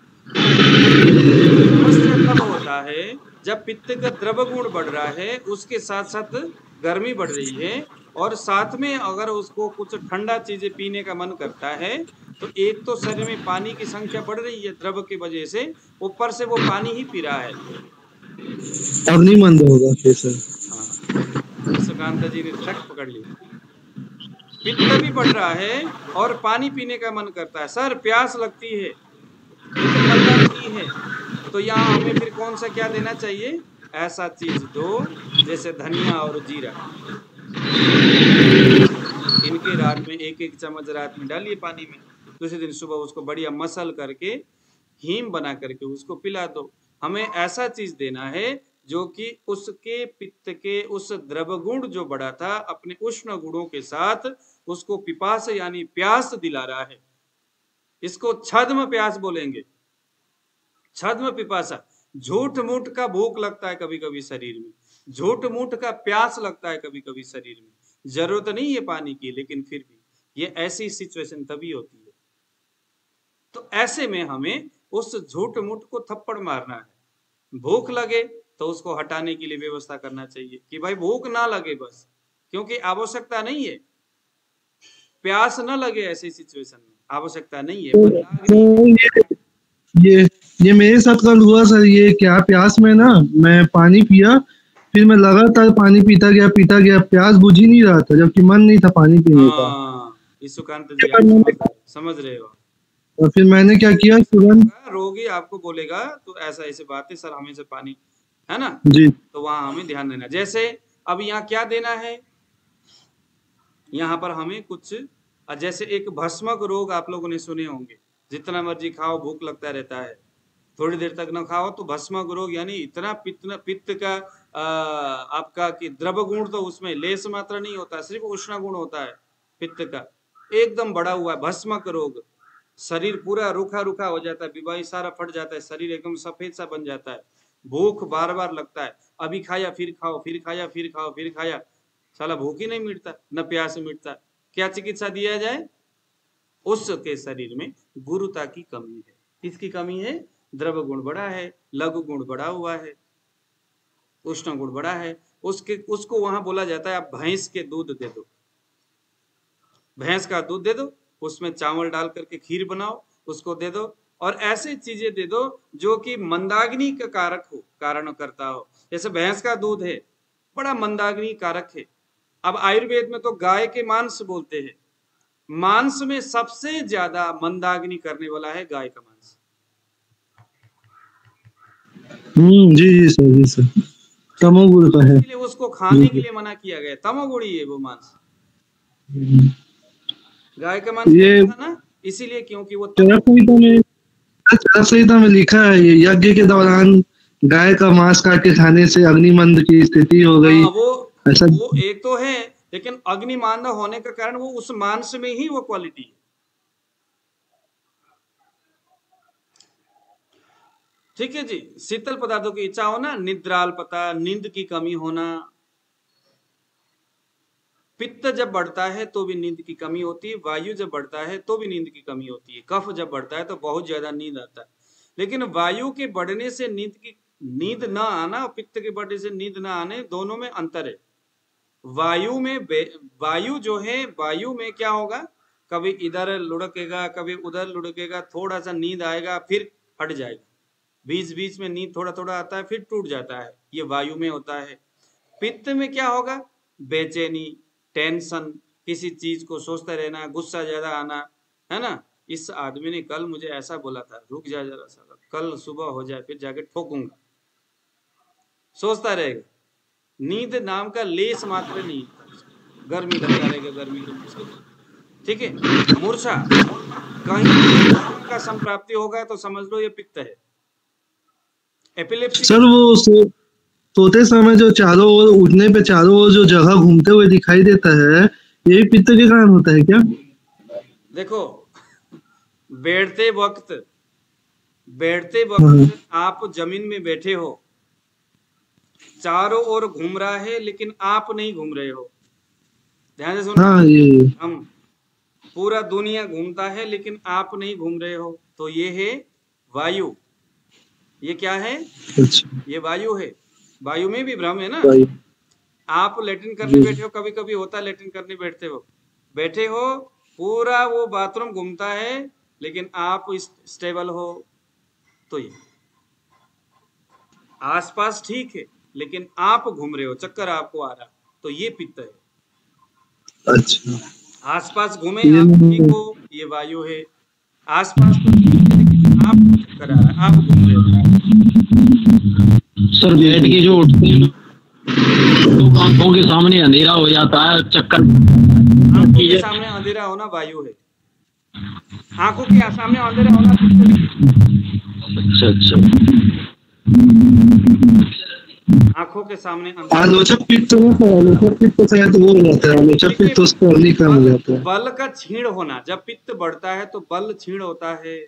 [SPEAKER 1] समस्या तब होता है जब पित्त का द्रव गुण बढ़ रहा है, उसके साथ साथ गर्मी बढ़ रही है, और साथ में अगर उसको कुछ ठंडा चीजें पीने का मन करता है, तो एक तो शरीर में पानी की संख्या बढ़ रही है द्रव की वजह से, ऊपर से वो पानी ही पी रहा है।
[SPEAKER 5] अग्निमंद होगा फिर सर।
[SPEAKER 1] हाँ, सुकांत जी ने ट्रक पकड़ ली। पित्त भी बढ़ रहा है और पानी पीने का मन करता है, सर प्यास लगती है, नहीं है, तो यहाँ हमें फिर कौन सा क्या देना चाहिए, ऐसा चीज दो जैसे धनिया और जीरा, इनके रात में एक एक चम्मच रात में डालिए पानी में, दूसरे दिन सुबह उसको बढ़िया मसल करके हीम बना करके उसको पिला दो। हमें ऐसा चीज देना है जो कि उसके पित्त के उस द्रव गुण जो बढ़ा था अपने उष्ण गुणों के साथ उसको पिपास यानी प्यास दिला रहा है। इसको छद्म प्यास बोलेंगे, छद्म पिपासा। झूठ मूठ का भूख लगता है कभी कभी शरीर में, झूठ मूठ का प्यास लगता है कभी कभी शरीर में, जरूरत नहीं है पानी की, लेकिन फिर भी ये ऐसी सिचुएशन तभी होती है। तो ऐसे में हमें उस झूठ मूठ को थप्पड़ मारना है। भूख लगे तो उसको हटाने के लिए व्यवस्था करना चाहिए कि भाई भूख ना लगे बस, क्योंकि आवश्यकता नहीं है, प्यास ना लगे ऐसी सिचुएशन में, आवश्यकता नहीं है।
[SPEAKER 5] ये मेरे साथ कल हुआ सर, ये क्या प्यास में ना मैं पानी पिया, फिर मैं लगातार पानी पीता गया, प्यास बुझ ही नहीं रहा था, जबकि मन नहीं था पानी पीने का।
[SPEAKER 1] सुकांत जी समझ रहे हो।
[SPEAKER 5] और फिर मैंने क्या किया, तुरंत
[SPEAKER 1] रोगी आपको बोलेगा तो ऐसा ऐसे बात है सर हमें से पानी, है ना
[SPEAKER 5] जी,
[SPEAKER 1] तो वहां हमें ध्यान देना। जैसे अब यहाँ क्या देना है, यहाँ पर हमें कुछ जैसे एक भस्मक रोग आप लोगों ने सुने होंगे, जितना मर्जी खाओ भूख लगता रहता है, थोड़ी देर तक न खाओ तो भस्मक रोग, यानी इतना पित्त का आपका कि द्रव गुण तो उसमें लेस मात्रा नहीं होता, सिर्फ उष्ण गुण होता है पित्त का, एकदम बढ़ा हुआ है। भस्मक रोग, शरीर पूरा रूखा रूखा हो जाता है, बीमारी सारा फट जाता है, शरीर एकदम सफेद सा बन जाता है, भूख बार बार लगता है, अभी खाया फिर खाओ, फिर खाया फिर खाओ, फिर खाया, साला भूख ही नहीं मिटता, न प्यास मिटता। क्या चिकित्सा दिया जाए? उसके शरीर में गुरुता की कमी है। किसकी कमी है? द्रव गुण बड़ा है, लघु गुण बढ़ा हुआ है, उष्ण गुण बड़ा है। उसको वहां बोला जाता है आप भैंस के दूध दे दो, भैंस का दूध दे दो, उसमें चावल डाल करके खीर बनाओ, उसको दे दो, और ऐसी चीजें दे दो जो कि मंदाग्नि का कारक हो, कारण करता हो। जैसे भैंस का दूध है, बड़ा मंदाग्नि कारक है। अब आयुर्वेद में तो गाय के मांस बोलते हैं, मांस में सबसे ज्यादा मंदाग्नि करने वाला है गाय का मांस।
[SPEAKER 5] जी जी सर, जी सर, तमोगुण का है,
[SPEAKER 1] इसलिए उसको खाने के लिए मना किया गया, तमोगुणी है वो मांस। गाय का मांस ये ना, इसीलिए क्योंकि वो
[SPEAKER 5] चरक संहिता में लिखा है यज्ञ के दौरान गाय का मांस काट के खाने से अग्निमंद की स्थिति हो गई।
[SPEAKER 1] वो एक तो है, लेकिन अग्निमंद होने का कारण वो उस मांस में ही वो क्वालिटी है। ठीक है जी। शीतल पदार्थों की इच्छा होना, निद्राल्पता, नींद की कमी होना, पित्त जब बढ़ता है तो भी नींद की कमी होती है, वायु जब बढ़ता है तो भी नींद की कमी होती है, कफ जब बढ़ता है तो बहुत ज्यादा नींद आता है। लेकिन वायु के बढ़ने से नींद न आना और पित्त के बढ़ने से नींद न आने, दोनों में अंतर है। वायु जो है, वायु में क्या होगा, कभी इधर लुढ़केगा, कभी उधर लुढ़केगा, थोड़ा सा नींद आएगा फिर हट जाएगा, बीच बीच में नींद थोड़ा थोड़ा आता है फिर टूट जाता है, ये वायु में होता है। पित्त में क्या होगा, बेचैनी, टेंशन, किसी चीज को सोचते रहना, गुस्सा ज्यादा आना, है ना। इस आदमी ने कल मुझे ऐसा बोला था, रुक जा जरा सा, कल सुबह हो जाए फिर जाके ठोकूंगा, सोचता रहेगा। नींद नाम का लेस मात्र नहीं, गर्मी लगता रहेगा, गर्मी ठीक है। मूर्छा, कहीं का संप्राप्ति होगा तो समझ लो ये पित्त है। एपिलेप्सी
[SPEAKER 5] सर, वो सोते समय जो चारों ओर, उठने पे चारों ओर जो जगह घूमते हुए दिखाई देता है, ये पित्त के कारण होता है क्या?
[SPEAKER 1] देखो, बैठते वक्त आप जमीन में बैठे हो, चारों ओर घूम रहा है लेकिन आप नहीं घूम रहे हो, ध्यान से सुनो। हम पूरा दुनिया घूमता है लेकिन आप नहीं घूम रहे हो, तो ये है वायु। ये क्या है? ये वायु है। वायु में भी भ्रम है ना। आप लेटरिन करने बैठे हो, कभी कभी होता है लेटरिन करने बैठे हो, पूरा वो बाथरूम घूमता है लेकिन आप स्टेबल हो, तो ये आसपास ठीक है लेकिन आप घूम रहे हो, चक्कर आपको आ रहा, तो ये पित्त है।
[SPEAKER 5] अच्छा,
[SPEAKER 1] आसपास घूमे आप ठीक हो, ये वायु है। आसपास तो ठीक है लेकिन आप चक्कर आ रहा, आप घूम रहे हो।
[SPEAKER 3] सर, बैठ के जो उठते हैं तो आंखों के सामने अंधेरा हो जाता है, चक्कर,
[SPEAKER 1] आंखों के सामने अंधेरा होना वायु है। आंखों के सामने अंधेरा होना,
[SPEAKER 3] अच्छा,
[SPEAKER 1] आंखों के सामने
[SPEAKER 5] आलोचक पित्त हो जाता है।
[SPEAKER 1] बल का क्षीण होना, जब पित्त बढ़ता है तो बल क्षीण होता है।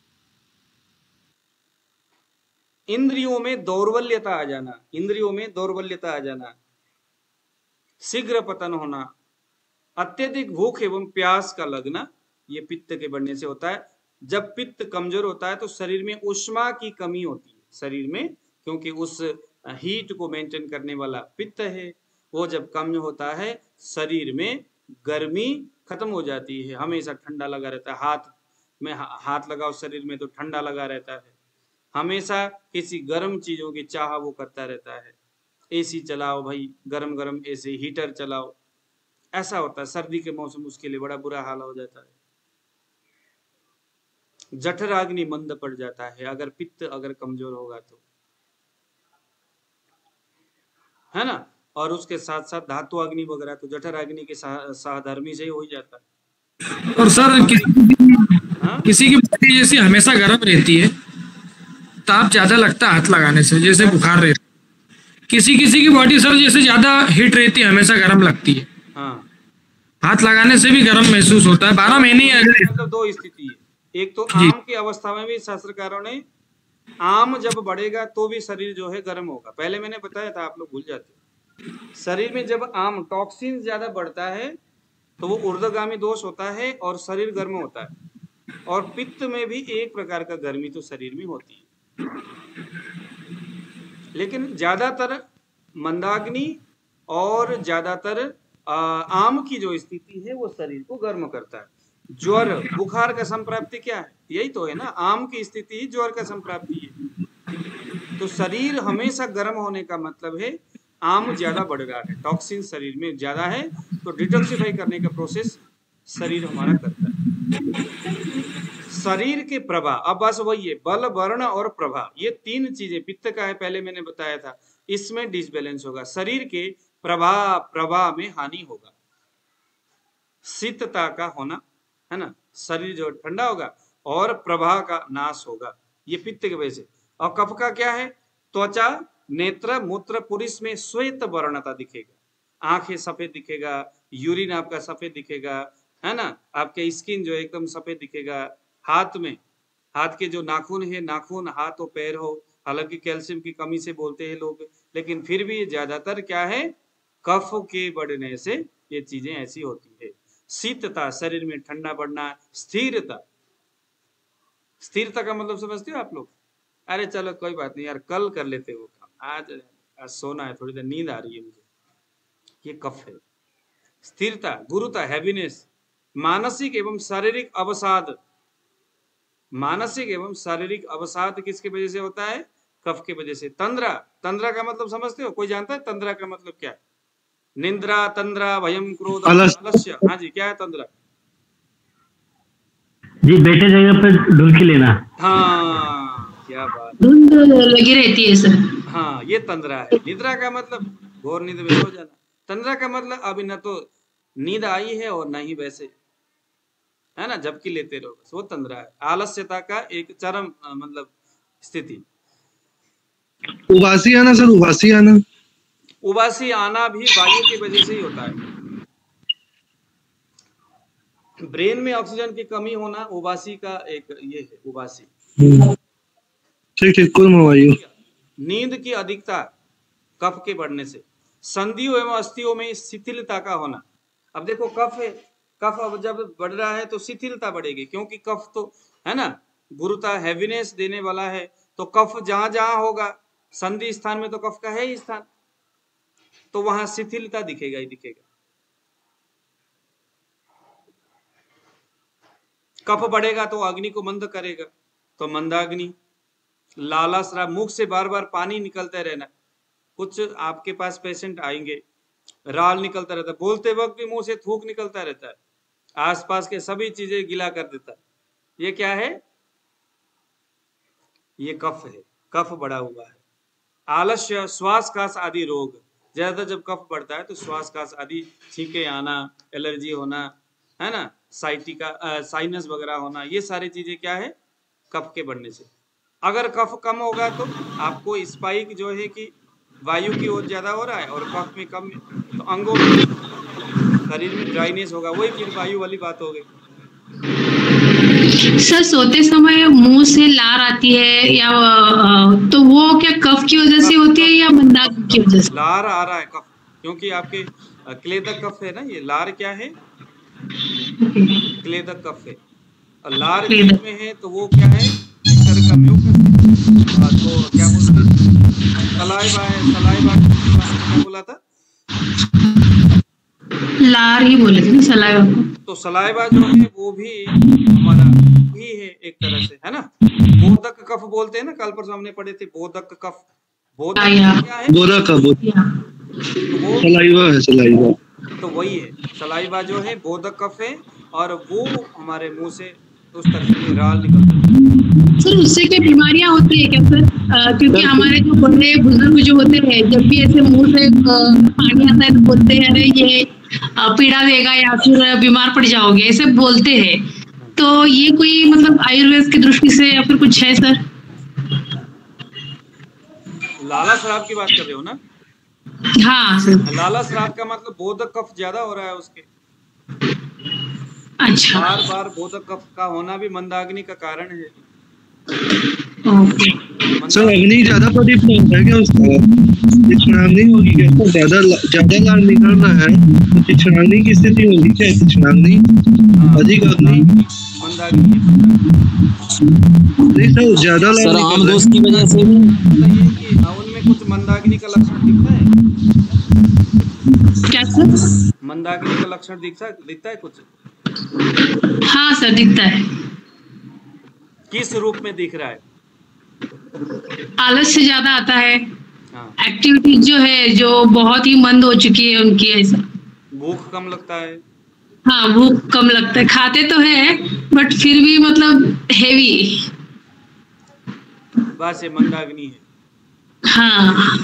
[SPEAKER 1] इंद्रियों में दौर्बल्यता आ जाना, शीघ्र पतन होना, अत्यधिक भूख एवं प्यास का लगना, ये पित्त के बढ़ने से होता है। जब पित्त कमजोर होता है तो शरीर में ऊष्मा की कमी होती है, शरीर में, क्योंकि उस हीट को मेंटेन करने वाला पित्त है, वो जब कम होता है शरीर में गर्मी खत्म हो जाती है, हमेशा ठंडा लगा रहता है। हाथ में हाथ लगाओ शरीर में तो ठंडा लगा रहता है, हमेशा किसी गर्म चीजों की चाह वो करता रहता है। एसी चलाओ भाई, गरम गरम एसी, हीटर चलाओ, ऐसा होता है। सर्दी के मौसम उसके लिए बड़ा बुरा हाल हो जाता है। जठराग्नि मंद पड़ जाता है अगर पित्त कमजोर होगा तो, है ना। और उसके साथ साथ धातु अग्नि वगैरह तो जठराग्नि के सहधर्मी से ही हो जाता है।
[SPEAKER 8] और सर किसी की बॉडी जैसी हमेशा गर्म रहती है, ताप ज्यादा लगता है हाथ लगाने से, जैसे बुखार रहता है। किसी किसी की बॉडी सर जैसे ज्यादा हीट रहती है, हमेशा गर्म लगती है।
[SPEAKER 1] हाँ,
[SPEAKER 8] हाथ लगाने से भी गर्म महसूस होता है। 12 महीने
[SPEAKER 1] मतलब दो स्थिति है। एक तो आम की अवस्था में भी शास्त्रकारों ने आम जब बढ़ेगा तो भी शरीर जो है गर्म होगा। पहले मैंने बताया था, आप लोग भूल जाते हैं। शरीर में जब आम टॉक्सिन ज्यादा बढ़ता है तो वो ऊर्ध्वगामी दोष होता है और शरीर गर्म होता है। और पित्त में भी एक प्रकार का गर्मी तो शरीर में होती है, लेकिन ज्यादातर मंदाग्नि और ज्यादातर आम की जो स्थिति है वो शरीर को गर्म करता है। ज्वर बुखार का संप्राप्ति क्या है? यही तो है ना, आम की स्थिति ही ज्वर का संप्राप्ति है। तो शरीर हमेशा गर्म होने का मतलब है आम ज्यादा बढ़ रहा है, टॉक्सिन शरीर में ज्यादा है, तो डिटॉक्सिफाई करने का प्रोसेस शरीर हमारा करता है। शरीर के प्रभा, अब बस वही है, बल वर्ण और प्रभा, ये तीन चीजें पित्त का है, पहले मैंने बताया था। इसमें डिसबैलेंस होगा, शरीर के प्रभा में हानि होगा, शीतता का होना है ना, शरीर जो ठंडा होगा और प्रभा का नाश होगा, ये पित्त की वजह से। और कफ का क्या है? त्वचा, नेत्र, मूत्र, पुरुष में श्वेत वर्णता दिखेगा, आंखें सफेद दिखेगा, यूरिन आपका सफेद दिखेगा, है ना, आपके स्किन जो एकदम सफेद दिखेगा। हाथ में, हाथ के जो नाखून है, नाखून हाथ हो पैर हो, हालांकि कैल्शियम की कमी से बोलते हैं लोग, लेकिन फिर भी ज्यादातर क्या है, कफ के बढ़ने से ये चीजें ऐसी होती है। शीतता, शरीर में ठंडा बढ़ना। स्थिरता, स्थिरता का मतलब समझते हो आप लोग? अरे चलो कोई बात नहीं यार, कल कर लेते वो काम, आज सोना है, थोड़ी देर नींद आ रही है मुझे, ये कफ है। स्थिरता, गुरुता, हैवीनेस, मानसिक एवं शारीरिक अवसाद। मानसिक एवं शारीरिक अवसाद किसके वजह से होता है? कफ के वजह से। तंद्रा, तंद्रा का मतलब समझते हो? कोई जानता है तंद्रा का मतलब क्या है? निंद्रा, तंद्रा, भयम, क्रोध, आलस्य। हाँ जी, क्या है तंद्रा?
[SPEAKER 3] जी बैठे जगह पे ढुलकी लेना।
[SPEAKER 1] हाँ, क्या बात,
[SPEAKER 4] धुंध लगी रहती है सर।
[SPEAKER 1] हाँ, ये तंद्रा है। निद्रा का मतलब घोर नींद में सो जाना। तंद्रा का मतलब अभी न तो नींद आई है और न ही वैसे, है ना, झपकी लेते रहो, बस वो तंद्रा है। आलस्यता का एक चरम मतलब स्थिति।
[SPEAKER 5] उबासी आना सर, उबासी आना।
[SPEAKER 1] उबासी आना भी वायु की वजह से ही होता है। ब्रेन में ऑक्सीजन की कमी होना उबासी का एक ये है, उबासी।
[SPEAKER 5] ठीक ठीक, कुल वायु।
[SPEAKER 1] नींद की अधिकता कफ के बढ़ने से। संधियों एवं अस्थियों में शिथिलता का होना। अब देखो कफ है, कफ अब जब बढ़ रहा है तो शिथिलता बढ़ेगी, क्योंकि कफ तो है ना गुरुता, हैवीनेस देने वाला है। तो कफ जहां जहां होगा, संधि स्थान में तो कफ का है ही स्थान, तो वहां शिथिलता दिखेगा ही दिखेगा। कफ बढ़ेगा तो अग्नि को मंद करेगा, तो मंदाग्नि। लाला श्राव, मुख से बार बार पानी निकलते रहना। कुछ आपके पास पेशेंट आएंगे, राल निकलता रहता है, बोलते वक्त भी मुंह से थूक निकलता रहता है, आसपास के सभी चीजें गीला कर देता है। ये क्या है? ये कफ है, कफ बढ़ा हुआ है। आलस्य, श्वास काश आदि रोग। ज्यादा जब कफ बढ़ता है तो श्वास काश आदि, छींके आना, एलर्जी होना, है ना, साइनस वगैरह होना, ये सारी चीजें क्या है? कफ के बढ़ने से। अगर कफ कम होगा तो आपको स्पाइक जो है कि वायु की ओर ज्यादा हो रहा है और कफ में कम, तो अंगों में, शरीर में ड्राइनेस होगा, वही फिर वायु वाली बात हो गई।
[SPEAKER 4] सर सोते समय मुंह से लार आती है या तो वो क्या कफ की वजह से होती है या मंदाग्नि की वजह से?
[SPEAKER 1] लार आ रहा है कफ, क्योंकि आपके क्लेदक कफ है ना, ये लार क्या है? क्लेदक कफ है। और लार में है तो वो क्या है? एक तरह का म्यूकस है। तो क्या बोलते हैं? सलाइवा है। सलाइवा क्या बोला था?
[SPEAKER 4] लार ही बोले थे ना सलाइवा को।
[SPEAKER 1] तो सलाइवा जो है वो भी हमारा ही है एक तरह से, है ना। बोधक कफ बोलते हैं ना, कल परसों हमने पढ़े थे बोधक कफ। बोधक क्या है?
[SPEAKER 5] बोरा का
[SPEAKER 1] तो
[SPEAKER 5] सलाइवा है, सलाइवा।
[SPEAKER 1] तो वही है, सलाइवा जो है बोधक कफ है, और वो हमारे मुंह से उस तरह से राल निकलता है।
[SPEAKER 4] सर उससे क्या बीमारियां होती है क्या सर? क्योंकि हमारे जो बड़े बुजुर्ग जो होते हैं, जब भी ऐसे मुंह से पानी आता है तो बोलते हैं अरे ये पीड़ा देगा या फिर बीमार पड़ जाओगे, ऐसे बोलते हैं। तो ये कोई मतलब आयुर्वेद की दृष्टि से या फिर कुछ है सर?
[SPEAKER 1] लाला श्राव की बात कर रहे हो ना?
[SPEAKER 4] हाँ सर।
[SPEAKER 1] लाला श्राव का मतलब बोधक कफ ज्यादा हो रहा है उसके।
[SPEAKER 4] अच्छा।
[SPEAKER 1] बार बार बोधक कफ का होना भी मंदाग्नि का कारण है।
[SPEAKER 4] ओके।
[SPEAKER 5] सर अग्नि ज्यादा प्रदीप्त होता है क्या उसका? तीक्ष्णाग्नि होगी क्या? तो ज्यादा लाल निकलना है तो तीक्ष्णाग्नि की स्थिति होगी क्या? तीक्ष्णाग्नि अधिक अग्नि
[SPEAKER 1] मंदाग्नि।
[SPEAKER 5] नहीं सर, ज्यादा लाल
[SPEAKER 3] सर
[SPEAKER 5] निकल
[SPEAKER 3] आम
[SPEAKER 5] रहा
[SPEAKER 3] दोस्त की वजह से भी
[SPEAKER 1] बताइए कि उनमें कुछ मंदाग्नि का लक्षण दिखता है?
[SPEAKER 4] क्या सर?
[SPEAKER 1] मंदाग्नि का लक्षण दिखता है कुछ?
[SPEAKER 4] हाँ सर दिखता है।
[SPEAKER 1] किस रूप में दिख रहा है?
[SPEAKER 4] आलस से ज्यादा आता है।
[SPEAKER 1] हाँ।
[SPEAKER 4] एक्टिविटी जो है जो बहुत ही मंद हो चुकी है उनकी, ऐसा।
[SPEAKER 1] भूख कम लगता है?
[SPEAKER 4] हाँ भूख कम लगता है, खाते तो है बट फिर भी मतलब हेवी।
[SPEAKER 1] बस ये मंदाग्नि है।
[SPEAKER 4] हाँ।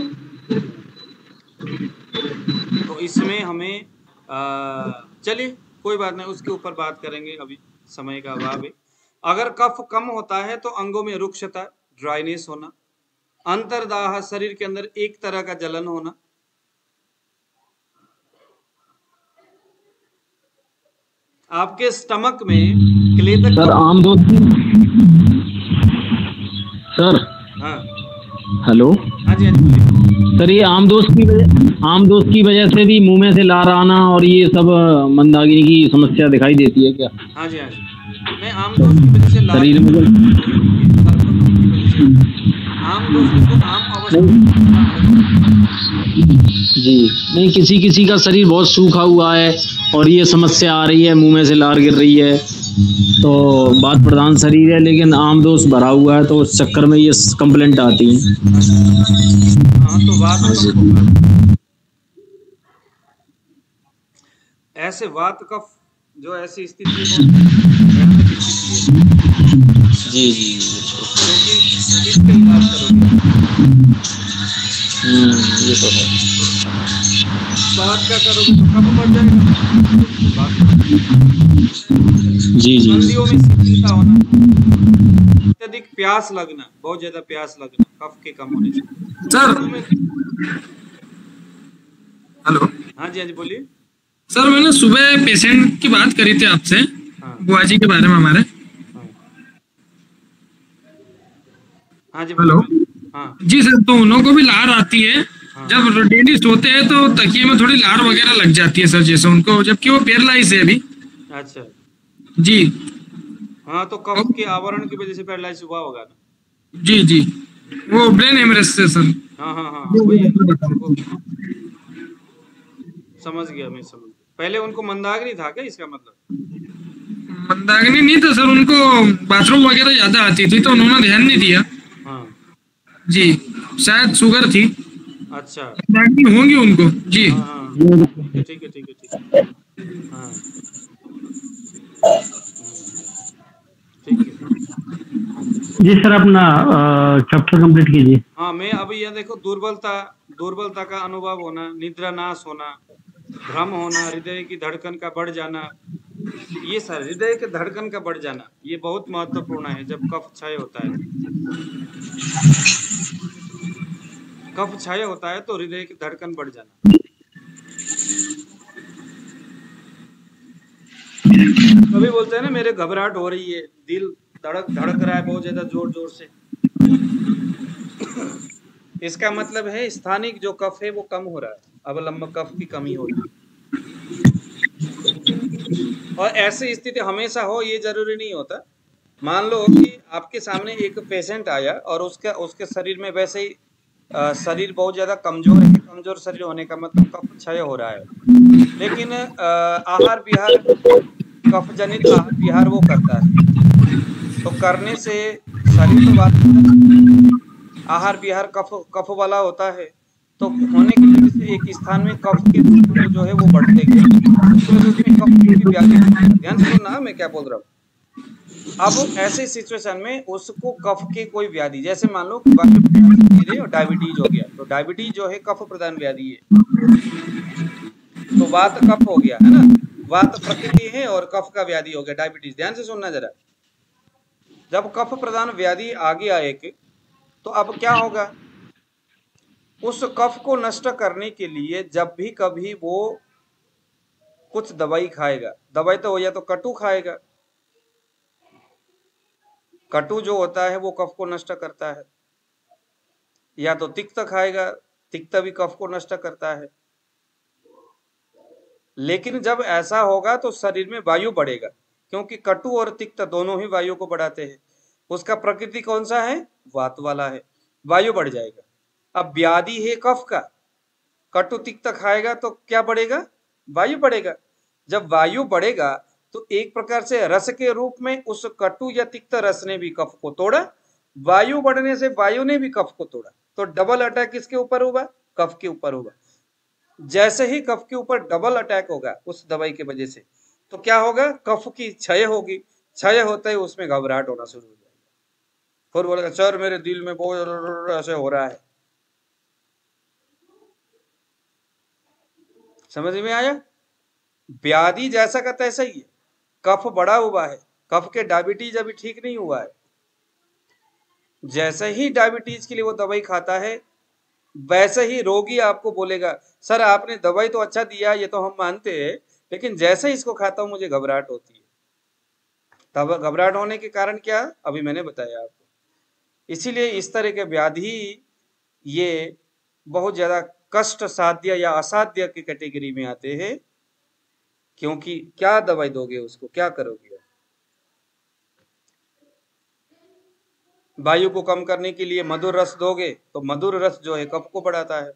[SPEAKER 1] तो इसमें हमें चलिए कोई बात नहीं, उसके ऊपर बात करेंगे, अभी समय का अभाव है। अगर कफ कम होता है तो अंगों में रुक्षता, ड्राइनेस होना, अंतर्दाह, शरीर के अंदर एक तरह का जलन होना, आपके स्टमक में क्लेदक।
[SPEAKER 3] सर आम दोस्त की सर।
[SPEAKER 1] हाँ
[SPEAKER 3] हेलो।
[SPEAKER 1] हाँ जी, हाँ जी।
[SPEAKER 3] सर ये आम दोस्त की वजह से भी मुंह में से लार आना और ये सब मंदाग्नि की समस्या दिखाई देती है क्या?
[SPEAKER 1] हाँ जी, हाँ जी। नहीं, आम दोस्त की वजह से
[SPEAKER 3] शरीर में
[SPEAKER 1] आम दोस्त को आम अवस्था
[SPEAKER 3] जी नहीं, किसी का शरीर बहुत सूखा हुआ है और ये समस्या आ रही है, मुंह में से लार गिर रही है, तो बात प्रधान शरीर है लेकिन आम दोष भरा हुआ है, तो उस चक्कर में ये कंप्लेंट आती है।
[SPEAKER 1] हाँ तो वात कफ होगा। ऐसे वात कफ जो ऐसी स्थिति है भयानक स्थिति है।
[SPEAKER 3] जी जी।
[SPEAKER 1] क्योंकि किसके इलाज करोगे?
[SPEAKER 3] ये तो है।
[SPEAKER 1] बात का करोगे तो कफ बढ़ जाएगा।
[SPEAKER 3] जी जी।
[SPEAKER 1] संधियों में शिथिलता होना, अत्यधिक प्यास लगना, बहुत ज्यादा प्यास लगना कफ के कम होने से।
[SPEAKER 8] Sir hello.
[SPEAKER 1] हाँ जी, हाँ जी, बोलिए।
[SPEAKER 8] सर मैंने सुबह पेशेंट की बात करी थी आपसे,
[SPEAKER 1] हाँ।
[SPEAKER 8] बुआ जी के बारे में हमारे।
[SPEAKER 1] हाँ जी,
[SPEAKER 8] हेलो।
[SPEAKER 1] हाँ
[SPEAKER 8] जी सर, तो उन्हों को भी लार आती है।
[SPEAKER 1] हाँ।
[SPEAKER 8] जब डेली सोते हैं तो तकिए में थोड़ी लार वगैरह लग जाती है सर, जैसे उनको, जबकि वो पैरालाइज है अभी।
[SPEAKER 1] अच्छा
[SPEAKER 8] जी
[SPEAKER 1] हाँ, तो कफ के आवरण की वजह से पैरालाइज हुआ होगा ना?
[SPEAKER 8] जी जी, वो ब्रेन हेमरेज से सर।
[SPEAKER 1] हाँ हाँ हाँ, वही समझ गया मैं, समझ गया। पहले उनको मंदाग्नि था क्या, इसका मतलब?
[SPEAKER 8] मंदाग्नि नहीं था सर, उनको बाथरूम वगैरह ज्यादा आती थी तो उन्होंने ध्यान नहीं दिया।
[SPEAKER 1] हाँ
[SPEAKER 8] जी, शायद शुगर थी।
[SPEAKER 1] अच्छा।
[SPEAKER 8] मंदाग्नि होंगी उनको जी।
[SPEAKER 1] हाँ हाँ, ठीक है ठीक है ठीक है। हाँ ठीक है
[SPEAKER 6] जी सर, अपना चैप्टर कंप्लीट कीजिए।
[SPEAKER 1] हाँ, मैं अभी यह देखो, दुर्बलता का अनुभव होना, निद्रा नाश होना, भ्रम होना, हृदय की धड़कन का बढ़ जाना, ये सर हृदय के धड़कन का बढ़ जाना ये बहुत महत्वपूर्ण है जब कफ क्षय होता है। कफ क्षय होता है तो हृदय की धड़कन बढ़ जाना। कभी बोलते हैं ना मेरे घबराहट हो रही है, दिल धड़क रहा है बहुत ज्यादा जोर जोर से, इसका मतलब है स्थानिक जो कफ है वो कम हो रहा है, अवलंब कफ की कमी हो रही है। और ऐसी स्थिति हमेशा हो ये जरूरी नहीं होता। मान लो कि आपके सामने एक पेशेंट आया और उसके शरीर में वैसे ही शरीर बहुत ज्यादा कमजोर है, कमजोर शरीर होने का मतलब कफ क्षय हो रहा है, लेकिन आहार विहार, कफ जनित आहार विहार वो करता है, तो करने से शरीर तो बात, आहार विहार कफ वाला होता है, तो होने की वजह से एक स्थान में कफ के जो है वो बढ़ते गए, तो उसमें कफ की व्याधि। ध्यान से सुनना मैं क्या बोल रहा हूँ। अब ऐसे सिचुएशन में उसको कफ के कोई व्याधि, जैसे मान लो डायबिटीज हो गया, तो डायबिटीज जो है कफ प्रधान व्याधि है, तो वात कफ हो गया है ना, वात प्रकृति है और कफ का व्याधि हो गया डायबिटीज। ध्यान से सुनना जरा, जब कफ प्रधान व्याधि आ गया एक, तो अब क्या होगा, उस कफ को नष्ट करने के लिए जब भी कभी वो कुछ दवाई खाएगा, दवाई तो या तो कटु खाएगा, कटु जो होता है वो कफ को नष्ट करता है, या तो तिक्त खाएगा, तिक्त भी कफ को नष्ट करता है। लेकिन जब ऐसा होगा तो शरीर में वायु बढ़ेगा, क्योंकि कटु और तिक्त दोनों ही वायु को बढ़ाते हैं। उसका प्रकृति कौन सा है? वात वाला है, वायु बढ़ जाएगा। अब व्याधि है कफ का, कटु तिक्त खाएगा तो क्या बढ़ेगा? वायु बढ़ेगा। जब वायु बढ़ेगा तो एक प्रकार से रस के रूप में उस कटु या तिक्त रस ने भी कफ को तोड़ा, वायु बढ़ने से वायु ने भी कफ को तोड़ा, तो डबल अटैक किसके ऊपर होगा? कफ के ऊपर होगा। जैसे ही कफ के ऊपर डबल अटैक होगा उस दवाई की वजह से, तो क्या होगा? कफ की क्षय होगी। क्षय होते ही उसमें घबराहट होना शुरू हो जाएगा, फिर बोलेगा सर मेरे दिल में बहुत ऐसे हो रहा है। समझ में आया? व्याधि जैसा का तैसा ही है, कफ बढ़ा हुआ है, कफ के डायबिटीज अभी ठीक नहीं हुआ है। जैसे ही डायबिटीज के लिए वो दवाई खाता है, वैसे ही रोगी आपको बोलेगा सर आपने दवाई तो अच्छा दिया, ये तो हम मानते हैं, लेकिन जैसे ही इसको खाता हूं मुझे घबराहट होती है। तब घबराहट होने के कारण क्या? अभी मैंने बताया आपको। इसीलिए इस तरह के व्याधि ये बहुत ज्यादा कष्ट साध्य या असाध्य की कैटेगरी में आते हैं, क्योंकि क्या दवाई दोगे उसको, क्या करोगे? वायु को कम करने के लिए मधुर रस दोगे तो मधुर रस जो है कफ को बढ़ाता है।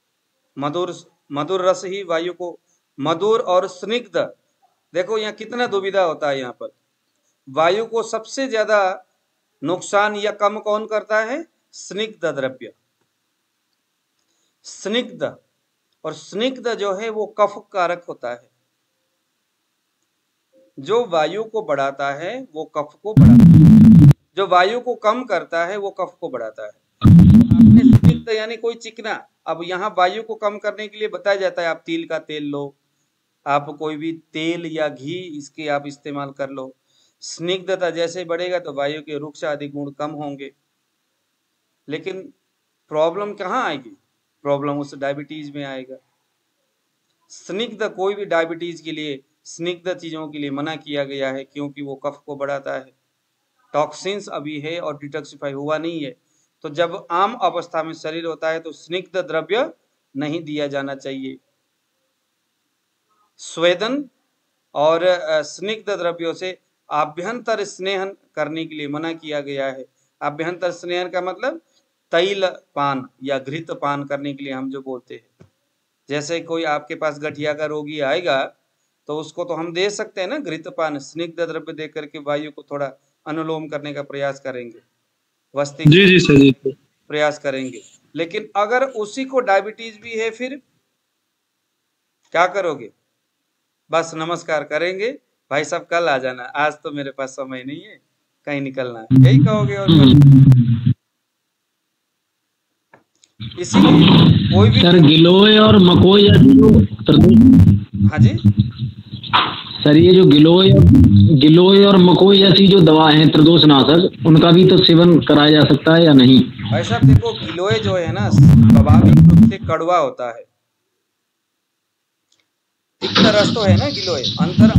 [SPEAKER 1] मधुर रस ही वायु को, मधुर और स्निग्ध, देखो यहाँ कितना दुविधा होता है। यहाँ पर वायु को सबसे ज्यादा नुकसान या कम कौन करता है? स्निग्ध द्रव्य। स्निग्ध और स्निग्ध जो है वो कफ कारक होता है। जो वायु को बढ़ाता है वो कफ को बढ़ाता है, जो वायु को कम करता है वो कफ को बढ़ाता है। आपने स्निग्ध यानी कोई चिकना, अब यहाँ वायु को कम करने के लिए बताया जाता है आप तिल का तेल लो, आप कोई भी तेल या घी इसके आप इस्तेमाल कर लो। स्निग्धता जैसे बढ़ेगा तो वायु के रुक्ष आदि गुण कम होंगे। लेकिन प्रॉब्लम कहाँ आएगी? प्रॉब्लम उस डायबिटीज में आएगा। स्निग्ध कोई भी डायबिटीज के लिए, स्निग्ध चीजों के लिए मना किया गया है, क्योंकि वो कफ को बढ़ाता है। टॉक्सिन्स अभी है और डिटॉक्सिफाई हुआ नहीं है, तो जब आम अवस्था में शरीर होता है तो स्निग्ध द्रव्य नहीं दिया जाना चाहिए। स्वेदन और स्निग्ध द्रव्यों से आभ्यंतर स्नेहन करने के लिए मना किया गया है। आभ्यंतर स्नेहन का मतलब तैल पान या घृत पान करने के लिए हम जो बोलते हैं। जैसे कोई आपके पास गठिया का रोगी आएगा तो उसको तो हम दे सकते हैं ना घृत पान, स्निग्ध द्रव्य दे करके वायु को थोड़ा अनुलोम करने का प्रयास करेंगे, वस्ती
[SPEAKER 5] जी सर
[SPEAKER 1] प्रयास करेंगे। लेकिन अगर उसी को डायबिटीज भी है फिर क्या करोगे? बस नमस्कार करेंगे, भाई साहब कल आ जाना, आज तो मेरे पास समय नहीं है, कहीं निकलना है, यही कहोगे। और इसीलिए कोई भी
[SPEAKER 3] सर गिलोय और मकोई,
[SPEAKER 1] हाँ जी
[SPEAKER 3] सर ये जो गिलोय और मकोई जैसी जो दवा है त्रिदोषनाशक, उनका भी तो सेवन कराया जा सकता है या नहीं?
[SPEAKER 1] भाई साहब देखो, गिलोय जो है ना स्वाभाविक रूप से कड़वा होता है। तिक्त रस तो है ना गिलोय, अंदर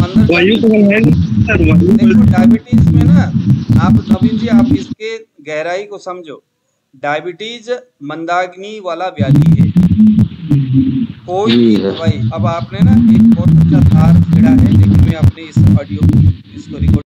[SPEAKER 1] देखो डायबिटीज में ना, आप नवीन जी आप इसके गहराई को समझो। डायबिटीज मंदाग्नि वाला व्याधि है। कोई भी दवाई, अब आपने ना एक बहुत अच्छा तार छेड़ा है, लेकिन मैं अपने इस ऑडियो इसको रिकॉर्ड